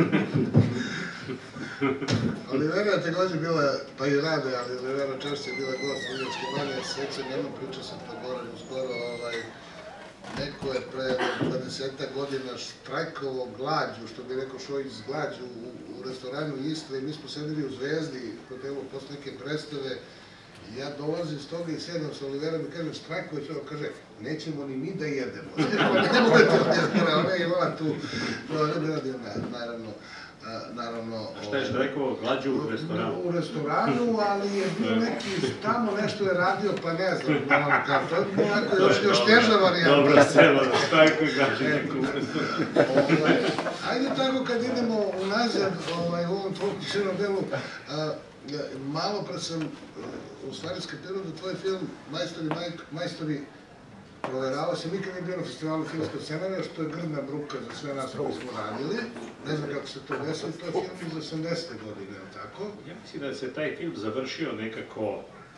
Olivera je takođe bila, pa i Rade, ali Olivera češće je bila gost Vrnjačke banje, ja se sećam, jednom pričao sam to gore uskoro, neko je pre 20 godina štrajkovao glađu, što bi rekao Šojić, glađu u restoranu Istre i mi smo sedeli u Zvezdi, hotelu posle neke predstave. Ja dolazim s toga i sedam sa Oliverom i kažem, štrajković, ovo kaže, nećemo ni mi da jedemo. Ne mogu to odjezbora, ona je imala tu, ne bi radio, naravno... Šta je štrajkovao, glađu u restoranu? U restoranu, ali je bio neki, tamo nešto je radio, pa ne znam, to je bilo još teža varijanta. Dobra scena, štrajkoj glađu neku u restoranu. Ajde tako kad idemo unazad u ovom tvom crnom delu, malo pre sam, u stvari skapirao da tvoj film Majstori proveravao se, nikad nije bio na festivalu filmskog scenarija, što je grdna bruka za sve nas koji smo radili. Ne znam kako se to desilo, to je film iz 80. godine, je li tako? Ja mislim da se taj film završio nekako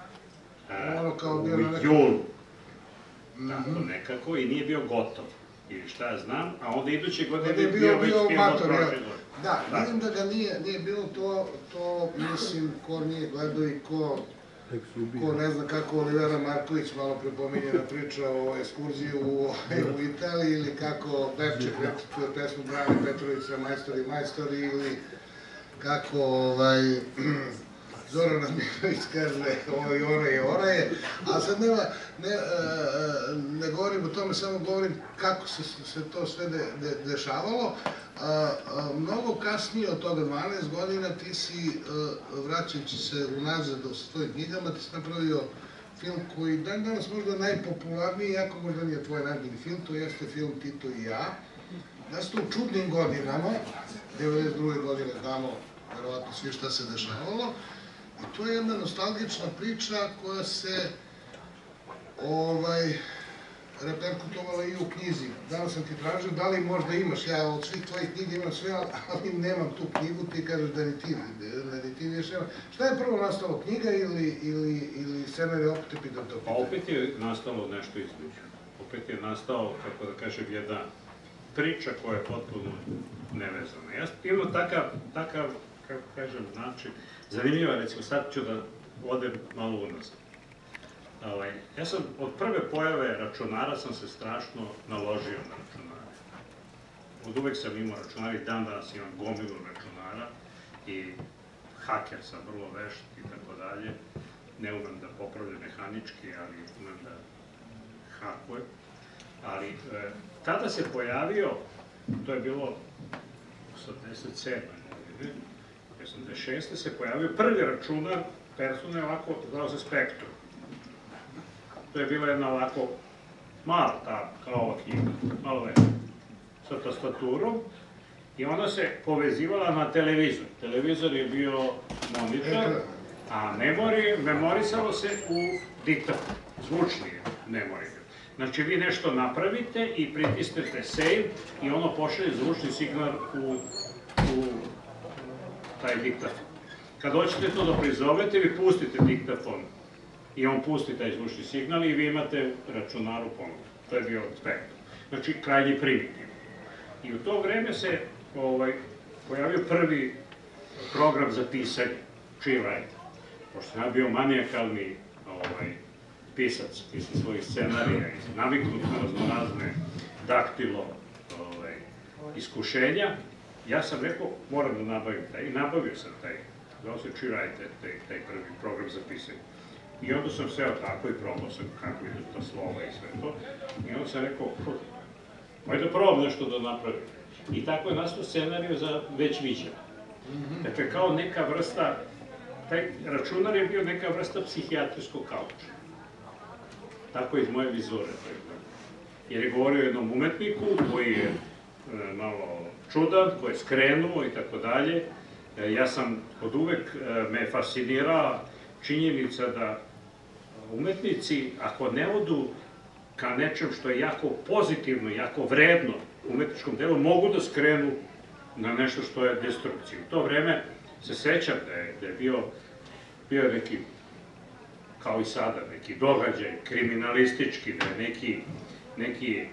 u julu. Tako nekako i nije bio gotov. Ili šta ja znam, a onda iduće godine je bio već film od prošle godine. Da, vidim da ga nije bilo to, mislim, ko nije gledao i ko ne zna kako Olivera Marković malo prepominjena priča o ekskurziji u Italiji ili kako Berček recituje pesmu Brane Petrovića Majstori ili kako Zoran Radminović kaže oraje, a sad ne govorim o tome, samo govorim kako se to sve dešavalo. Mnogo kasnije od toga, 12 godina, ti si, vraćajući se unazad s tvojim knjigama, ti si napravio film koji danas možda najpopularniji, iako možda nije tvoj najbolji film, to jeste film Tito i ja. Nastao u čudnim godinama, 92. godine znamo verovatno svi šta se dešavalo. I to je jedna nostalgična priča koja se reperkutovala i u knjizi. Danas sam ti tražio, da li možda imaš, ja od svih tvojih knjiga imam sve, ali nemam tu knjigu, ti kažeš da ni ti niješ nema. Šta je prvo nastalo, knjiga ili scenarij opet je pitan to pitanje? Pa opet je nastalo nešto između. Opet je nastao, kako da kažem, jedna priča koja je potpuno nevezana. Ja imam takav, kako kažem, način, zanimljiva, recimo, sad ću da odem malo unazad. Ja sam, od prve pojave računara sam se strašno naložio na računare. Od uvek sam imao računare i dan danas imam gomilu računara i haker sam, vrlo vešt i tako dalje. Ne umem da popravljam mehanički, ali umem da hakujem. Ali tada se pojavio, to je bilo 87. godine, 86. se pojavio prvi računar, personalno je ovako, zvao se Spektrum. To je bila jedna ovako mala, kao ova knjiga, malo veća, sa tastaturom i ona se povezivala na televizor. Televizor je bio monitor, a memorisalo se u diktafon, zvučni memori. Znači, vi nešto napravite i pritisnete save i ono pošalje zvučni signal u taj diktafon. Kad hoćete to da prizovete, vi pustite diktafon i on pusti taj zvučni signal i vi imate računar u ponudu. To je bio Spektrum. Znači, krajnje primitivno. I u to vreme se pojavio prvi program za pisanje, Cheerwriter. Pošto sam ja bio manijakalni pisac, pisam svojih scenarija i naviknut na raznorazne daktilo iskušenja, ja sam rekao, moram da nabavim taj, i nabavio sam taj, zvao se Cheerwriter, taj prvi program za pisanje. I onda sam seo tako i probao sam kako idu ta slova i sve to. I onda sam rekao, ajde da probam nešto da napravim. I tako je nastao scenariju za Već viđeno. Dakle, kao neka vrsta, taj računar je bio neka vrsta psihijatrijskog kauča. Tako je iz moje vizure. Jer je govorio o jednom umetniku koji je malo čudan, koji je skrenuo i tako dalje. Ja sam od uvek me fascinirala činjenica da umetnici, ako ne odu ka nečem što je jako pozitivno, jako vredno u umetničkom delu, mogu da skrenu na nešto što je destrukcija. U to vreme se sećam da je bio neki, kao i sada, neki događaj kriminalistički, da je neki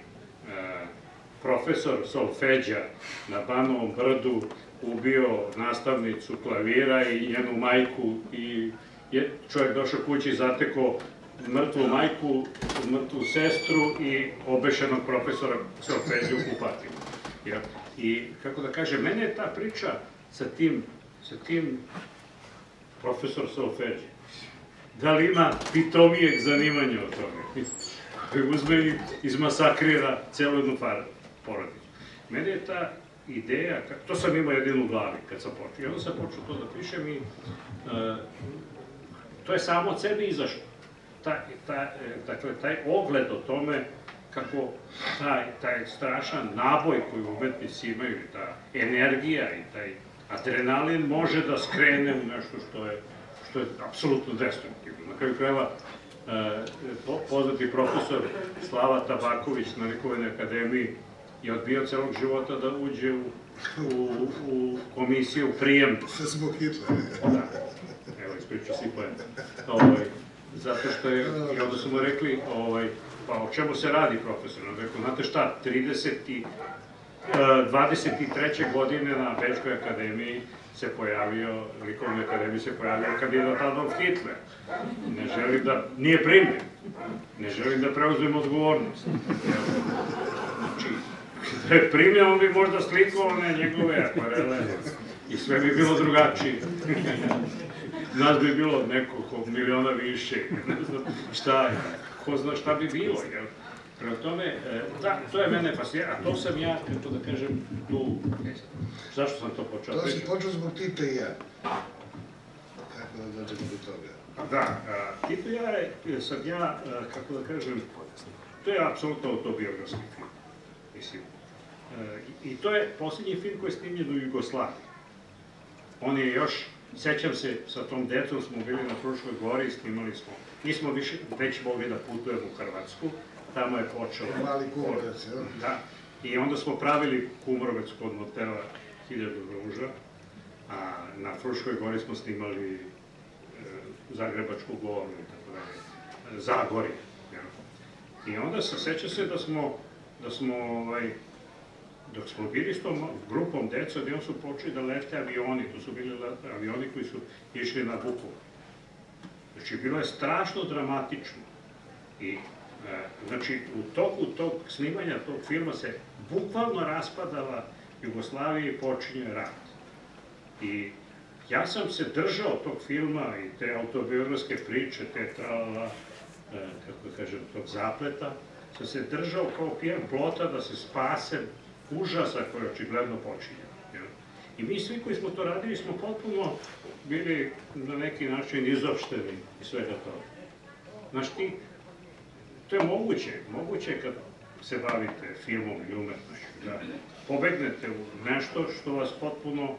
profesor solfeđa na Banovom brdu ubio nastavnicu klavira i njenu majku i čovjek došao kući i zatekao mrtvu majku, mrtvu sestru i obešenog profesora solfeđa u kupatilu. I, kako da kažem, mene je ta priča sa tim profesor solfeđa. Da li ima pitomijeg zanimanja o tome? Koji uzme i izmasakrira celu jednu porodicu. Mene je ta ideja, to sam imao jedinu u glavi kad sam počeo. I onda sam počeo to da pišem i to je samo od sebe izašlo. Dakle, taj ogled o tome kako taj strašan naboj koji umetnici imaju, ta energija i taj adrenalin može da skrene u nešto što je apsolutno destruktivno. Na kraju krajeva, poznati profesor Slava Tabaković na Likovnoj akademiji je odbio celog života da uđe u komisiju, u prijem. Zbog Hitlera. Da, evo, ispričao si pojem. Zato što je, i onda su mu rekli, pa o čemu se radi, profesor? On rekao, znate šta, 23. godine na Bečkoj akademiji se pojavio, Likovnoj akademiji se pojavio kandidat Adolf Hitler. Ne želim da, nije primljen, ne želim da preuzmem odgovornost. Znači, da je primljen, on bi možda slikao one njegove akvarele i sve bi bilo drugačije. Nas bi bilo nekoliko miliona više, ne znam šta je, ko zna šta bi bilo, jel? Prema tome, da, to je mene fascinirano, a to sam ja, kako da kažem, tu, zašto sam to počeo? To si počeo zbog Tita i ja. Kako da dođemo do toga? Da, Tito i ja sam ja, kako da kažem, to je apsolutno autobiografski film, mislim. I to je posljednji film koji je snimljen u Jugoslaviji. On je još, sećam se, sa tom decom smo bili na Fruškoj gori i snimali smo. Nismo već mogli da putujemo u Hrvatsku, tamo je počeo... Mali Kumorovec, jel? Da, i onda smo pravili Kumorovec kod motela 1000 ruža, a na Fruškoj gori smo snimali Zagrebačku goru i tako dalje, Zagorje. I onda se seća se da smo dok smo bili s tom grupom deca, gdje su počeli da lete avioni, to su bili avioni koji su išli na Vukovar. Znači, bilo je strašno dramatično. I, znači, u toku tog snimanja tog filma se bukvalno raspadala Jugoslavija i počinje rat. I ja sam se držao tog filma i te autobiografske priče, te kako da kažem, tog zapleta, sam se držao kao pijan plota da se spasem užasa koji očigledno počinje. I mi svi koji smo to radili smo potpuno bili na neki način izopšteni iz svega toga. Znaš ti, to je moguće kad se bavite filmom i umetnošću, da pobegnete u nešto što vas potpuno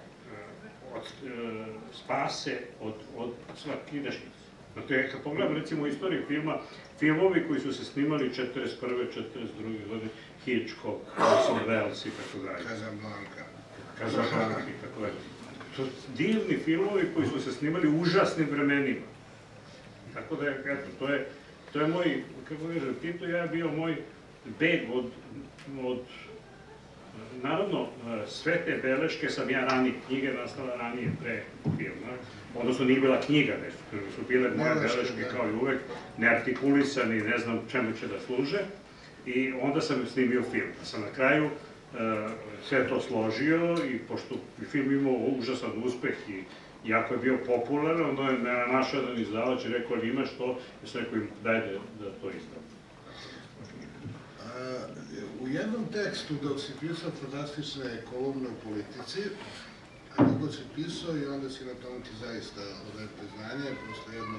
spase od svakidašnjice. Znate, kad pogledam recimo u istoriju filma, filmovi koji su se snimali 1941. 1942. godine, Hitchcock, Orson Welles i tako dalje. Casablanca i tako dalje. To su divni filmovi koji su se snimali u užasnim vremenima. Tako da, eto, to je moj, kako kažem, Tito ja je bio moj beg od naravno, sve te beleške sam ja ranije, knjige nastala ranije pre filma, odnosno nije bila knjiga, su bile moje beleške kao i uvek, neartikulisani, ne znam čemu će da služe, i onda sam snimio film. Sam na kraju sve to složio i pošto je film imao užasan uspeh i jako je bio popularan, onda je našao jedan izdavač i rekao, ali imaš to, i sam rekao im, daj da to izdam. U jednom tekstu dok si pisao fantastične kolumne u Politici, a dugo si pisao i onda si na tom ti zaista odaje priznanje, posle jednog,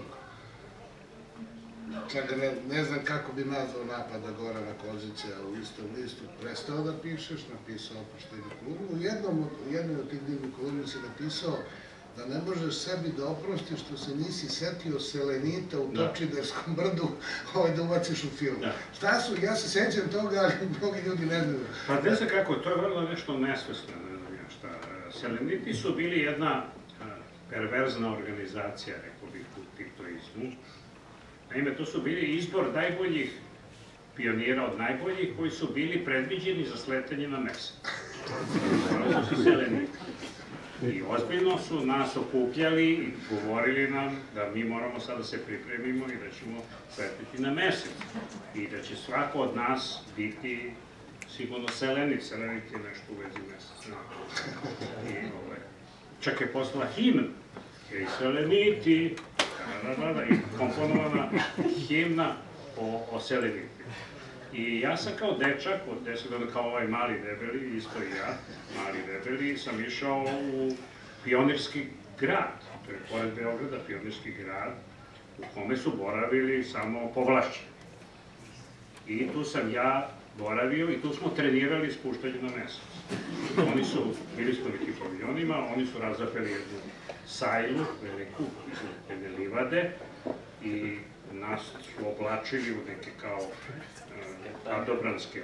čak ne znam kako bi nazvao napada Gorana Kozića u istom listu, prestao da pišeš, napisao Oproštajnu kolumnu. U jednoj od tih divnih kolumni si napisao da ne možeš sebi da oprostiš što se nisi setio Selenita u Topčiderskom brdu da ubaciš u film. Šta su, ja se sećam toga, ali mnogi ljudi ne znaju. Pa ne znam kako, to je vrlo nešto nesvesno, ne znam ja šta. Seleniti su bili jedna perverzna organizacija, rekao bih, u titoizmu. Naime, to su bili izbor najboljih pionira od najboljih koji su bili predviđeni za sletanje na mesec. To su Seleniti. I ozbiljno su nas okupljali i govorili nam da mi moramo sad da se pripremimo i da ćemo sletiti na mesec. I da će svako od nas biti sigurno Selenit. Selenit je nešto u vezi meseca. Čak je postala himna. I Seleniti, i komponovana himna o Selenitima. I ja sam kao dečak, od 10 godina, kao ovaj mali debeli, isto i ja, mali debeli, sam išao u Pionirski grad, to je pored Beograda, Pionirski grad, u kome su boravili samo povlašćeni. I tu sam ja boravio i tu smo trenirali spuštanje na mesec. Oni su, bili smo nekim paviljonima, oni su razapeli jednu sajlu, veliku, jedne livade, i nas su oblačili u neke kao padobranske,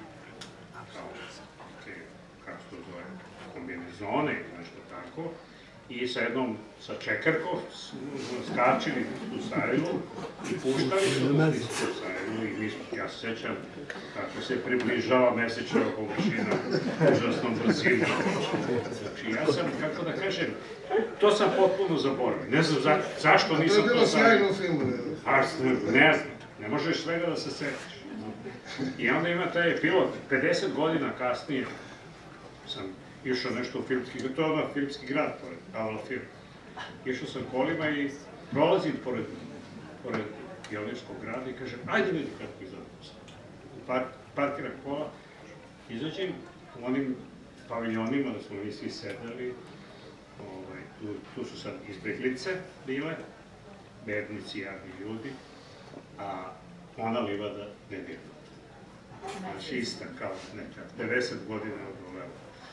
kao neke, kako se to zove, kombinezone ili nešto tako, i sa čekarkom skačili tu sajlu i puštali su tu sajlu i ja se sećam kako se približava mesečeva površina užasnom brzinom. Znači, ja sam, kako da kažem, to sam potpuno zaboravio. Ne znam zašto nisam to sad... To je bilo sjajno u filmu. Ne znam, ne možeš svega da se setiš. I onda ima taj epilog, 50 godina kasnije sam išao nešto u filmski grad, to je ono filmski grad, pored Pavla film. Išao sam kolima i prolazim pored Pionirskog grada i kažem, ajde vidi kako izgleda. Parkiram kola, izađem u onim paviljonima da smo mi svi sedeli, tu su sad izbeglice bile, bednici, jadni ljudi, a ona livada ne bila. Znači ista kao neka, 50 godina od ove.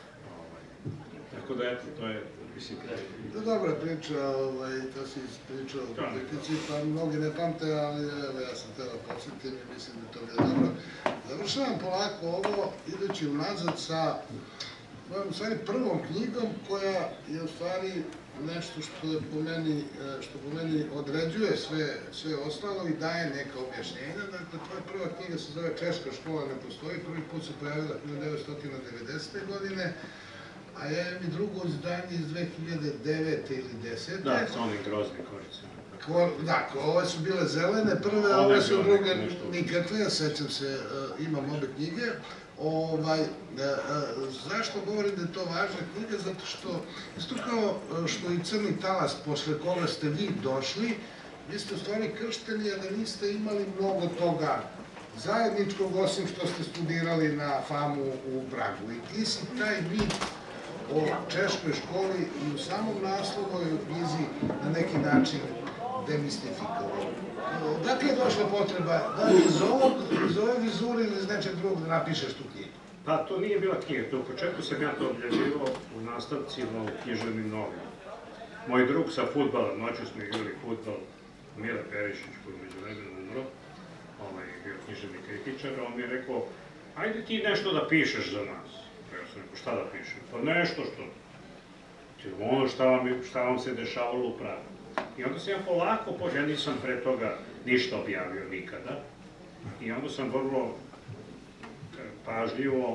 Tako da, eto, to je, mislim... To je dobra priča, to si ispričao u Politici, pa mnogi ne pamte, ali evo, ja sam tela podsjetim i mislim da to je dobro. Završavam polako ovo, idući unazad sa mojom, u stvari, prvom knjigom koja je u stvari nešto što po meni određuje sve ostalo i daje neka objašnjenja. Dakle, tvoja prva knjiga se zove Češka škola ne postoji, prvi put se pojavila 1990. godine, a ja imam i drugo izdanje iz 2009. ili 2010. Da, sa onim groznim koricama. Da, ove su bile zelene prve, a ove su druge nikakve, ja sećam se, imam obe knjige. Zašto govorim da je to važna knjiga? Zato što, isto kao što i Crni talas, posle koga ste vi došli, vi ste u stvari kršteni, a da niste imali mnogo toga zajedničkog, osim što ste studirali na FAMU u Pragu. I ti si taj mit o češkoj školi i u samom naslovu i u knjizi na neki način demistifikovao. Dakle je došla potreba da iz ove vizure ili iz nečeg drugog da napišeš tu knjigu? Pa to nije bila knjiga, u početku sam ja to objavljivao u nastavcima u književnim novinama. Moj drug sa fudbala, noću smo igrali fudbal, Mile Perišić, koji je međuvremenu umro, bio književni kritičar, on mi je rekao, ajde ti nešto da pišeš za nas. Ja sam rekao, šta da pišem? Pa nešto što, ono šta vam se dešavalo u Pragu. I onda sam ja polako, ja nisam pre toga ništa objavio nikada, i onda sam vrlo pažljivo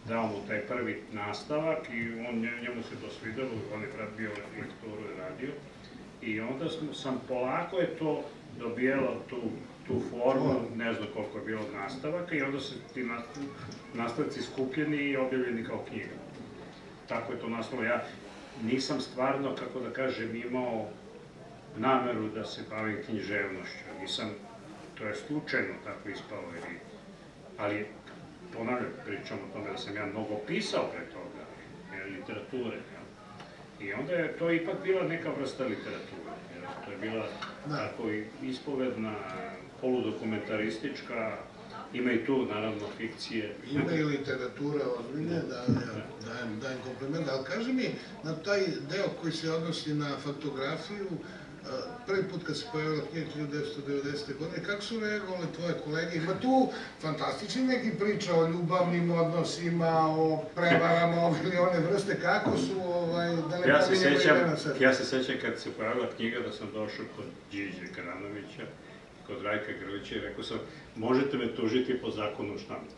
dao mu taj prvi nastavak i njemu se to svidelo, on je bio lekturu i radio. I onda sam polako je to dobijalo tu formu, ne znam koliko je bilo nastavaka i onda su ti nastavci skupljeni i objavljeni kao knjiga. Tako je to nastalo. Ja nisam stvarno, kako da kažem, imao nameru da se bavim književnošću. Nisam, to je slučajno tako ispalo, ali ponavljam, pričam o tome da sam ja mnogo pisao pre toga, literature. I onda je to ipak bila neka vrsta literature. To je bila tako ispovedna, poludokumentaristička, ima i tu, naravno, fikcije. Ima i literatura ozbiljne, dajem kompliment, ali kaži mi, na taj deo koji se odnosi na faktografiju, prvi put kad se pojavila knjiga 1990. godine, kako su reagovali tvoje kolege? Ima tu fantastični neki priča o ljubavnim odnosima, o prevarama, ove ili one vrste, kako su, da ne pominjemo imena sad? Ja se sećam kad se pojavila knjiga da sam došao kod Điđe Karanovića, kod Rajka Grlića i rekao sam, možete me tužiti po zakonu štampe.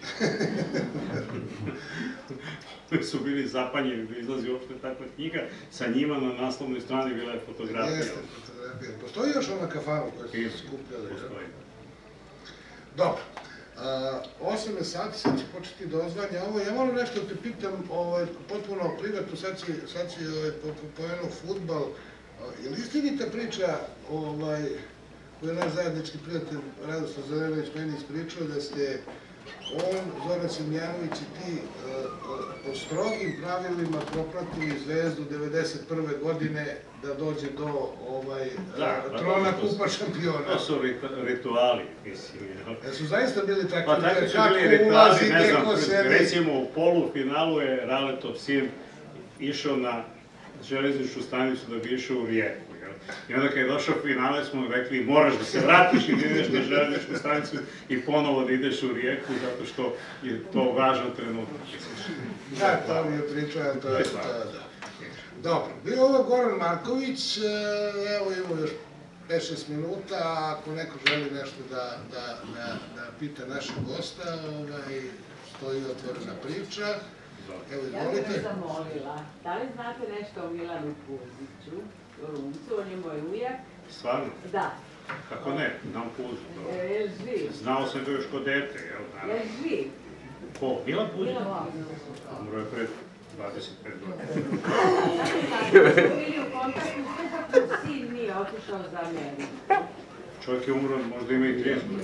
Oni su bili zapanjeni da izlazi uopšte takva knjiga, sa njima na naslovnoj strani bila je fotografija. Jeste, fotografija. Postoji još ona kafana koja su skupljali? Postoji. Dobro. 8 sati, sad će početi dozvanja. Ja moram nešto da te pitam, potpuno privatno, sad si pomenuo futbal. Je li istinita priča koju je naš zajednički prijatelj Radoslav Zelenović meni ispričao, da ste on, Zoran Simjanović i ti po strogim pravilima propratili Zvezdu 1991. godine da dođe do trona kupa šampiona? To su rituali, mislim. Jesu zaista bili takvi? Pa takvi su bili rituali, ne znam, recimo u polufinalu je Raletov sin išao na železničku stanicu da bi išao u Rijeku. I onda kad je došao finale smo rekli moraš da se vratiš i da ideš na železničku stanicu i ponovo da ideš u Rijeku zato što je to važan trenutak. Da, to mi je pričao, to je da. Dobro, bio je ovo Goran Marković, evo imamo još 5-6 minuta, ako neko želi nešto da pita našeg gosta, stoji otvorena priča. Evo, izvolite. Ja bih vas zamolila, da li znate nešto o Milanu Puziću? O Lumcu, on je moj ujak. Stvarno? Da. Kako ne, znam Puzić. Je živ? Znao sam ga još kod dete, jel? Je živ? Ko? Milan Puzić? Milan Umro je pred 25 godina. Znate, smo bili u kontaktu, sve dok mu sin nije otišao za Ameriku. Čovjek je umro, možda ima i 30 godina.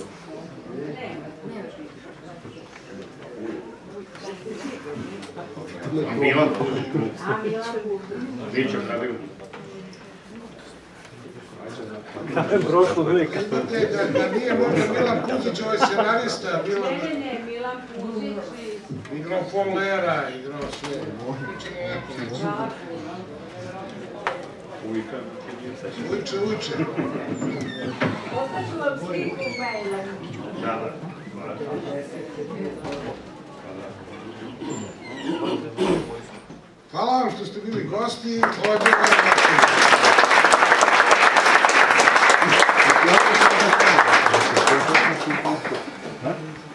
Milan Puzić. A, Milan Puzić. Biće pravi Prošlog veka. Da nije možda Milan Puzić, ovaj scenarista. Ne, Milan Puzić i... Igrao Fonlera, igrao sve. Učimo lepo. Ujka. Uče. Ostaću vam sliku maila. Da. Hvala vam što ste bili gosti. Ovo je bilo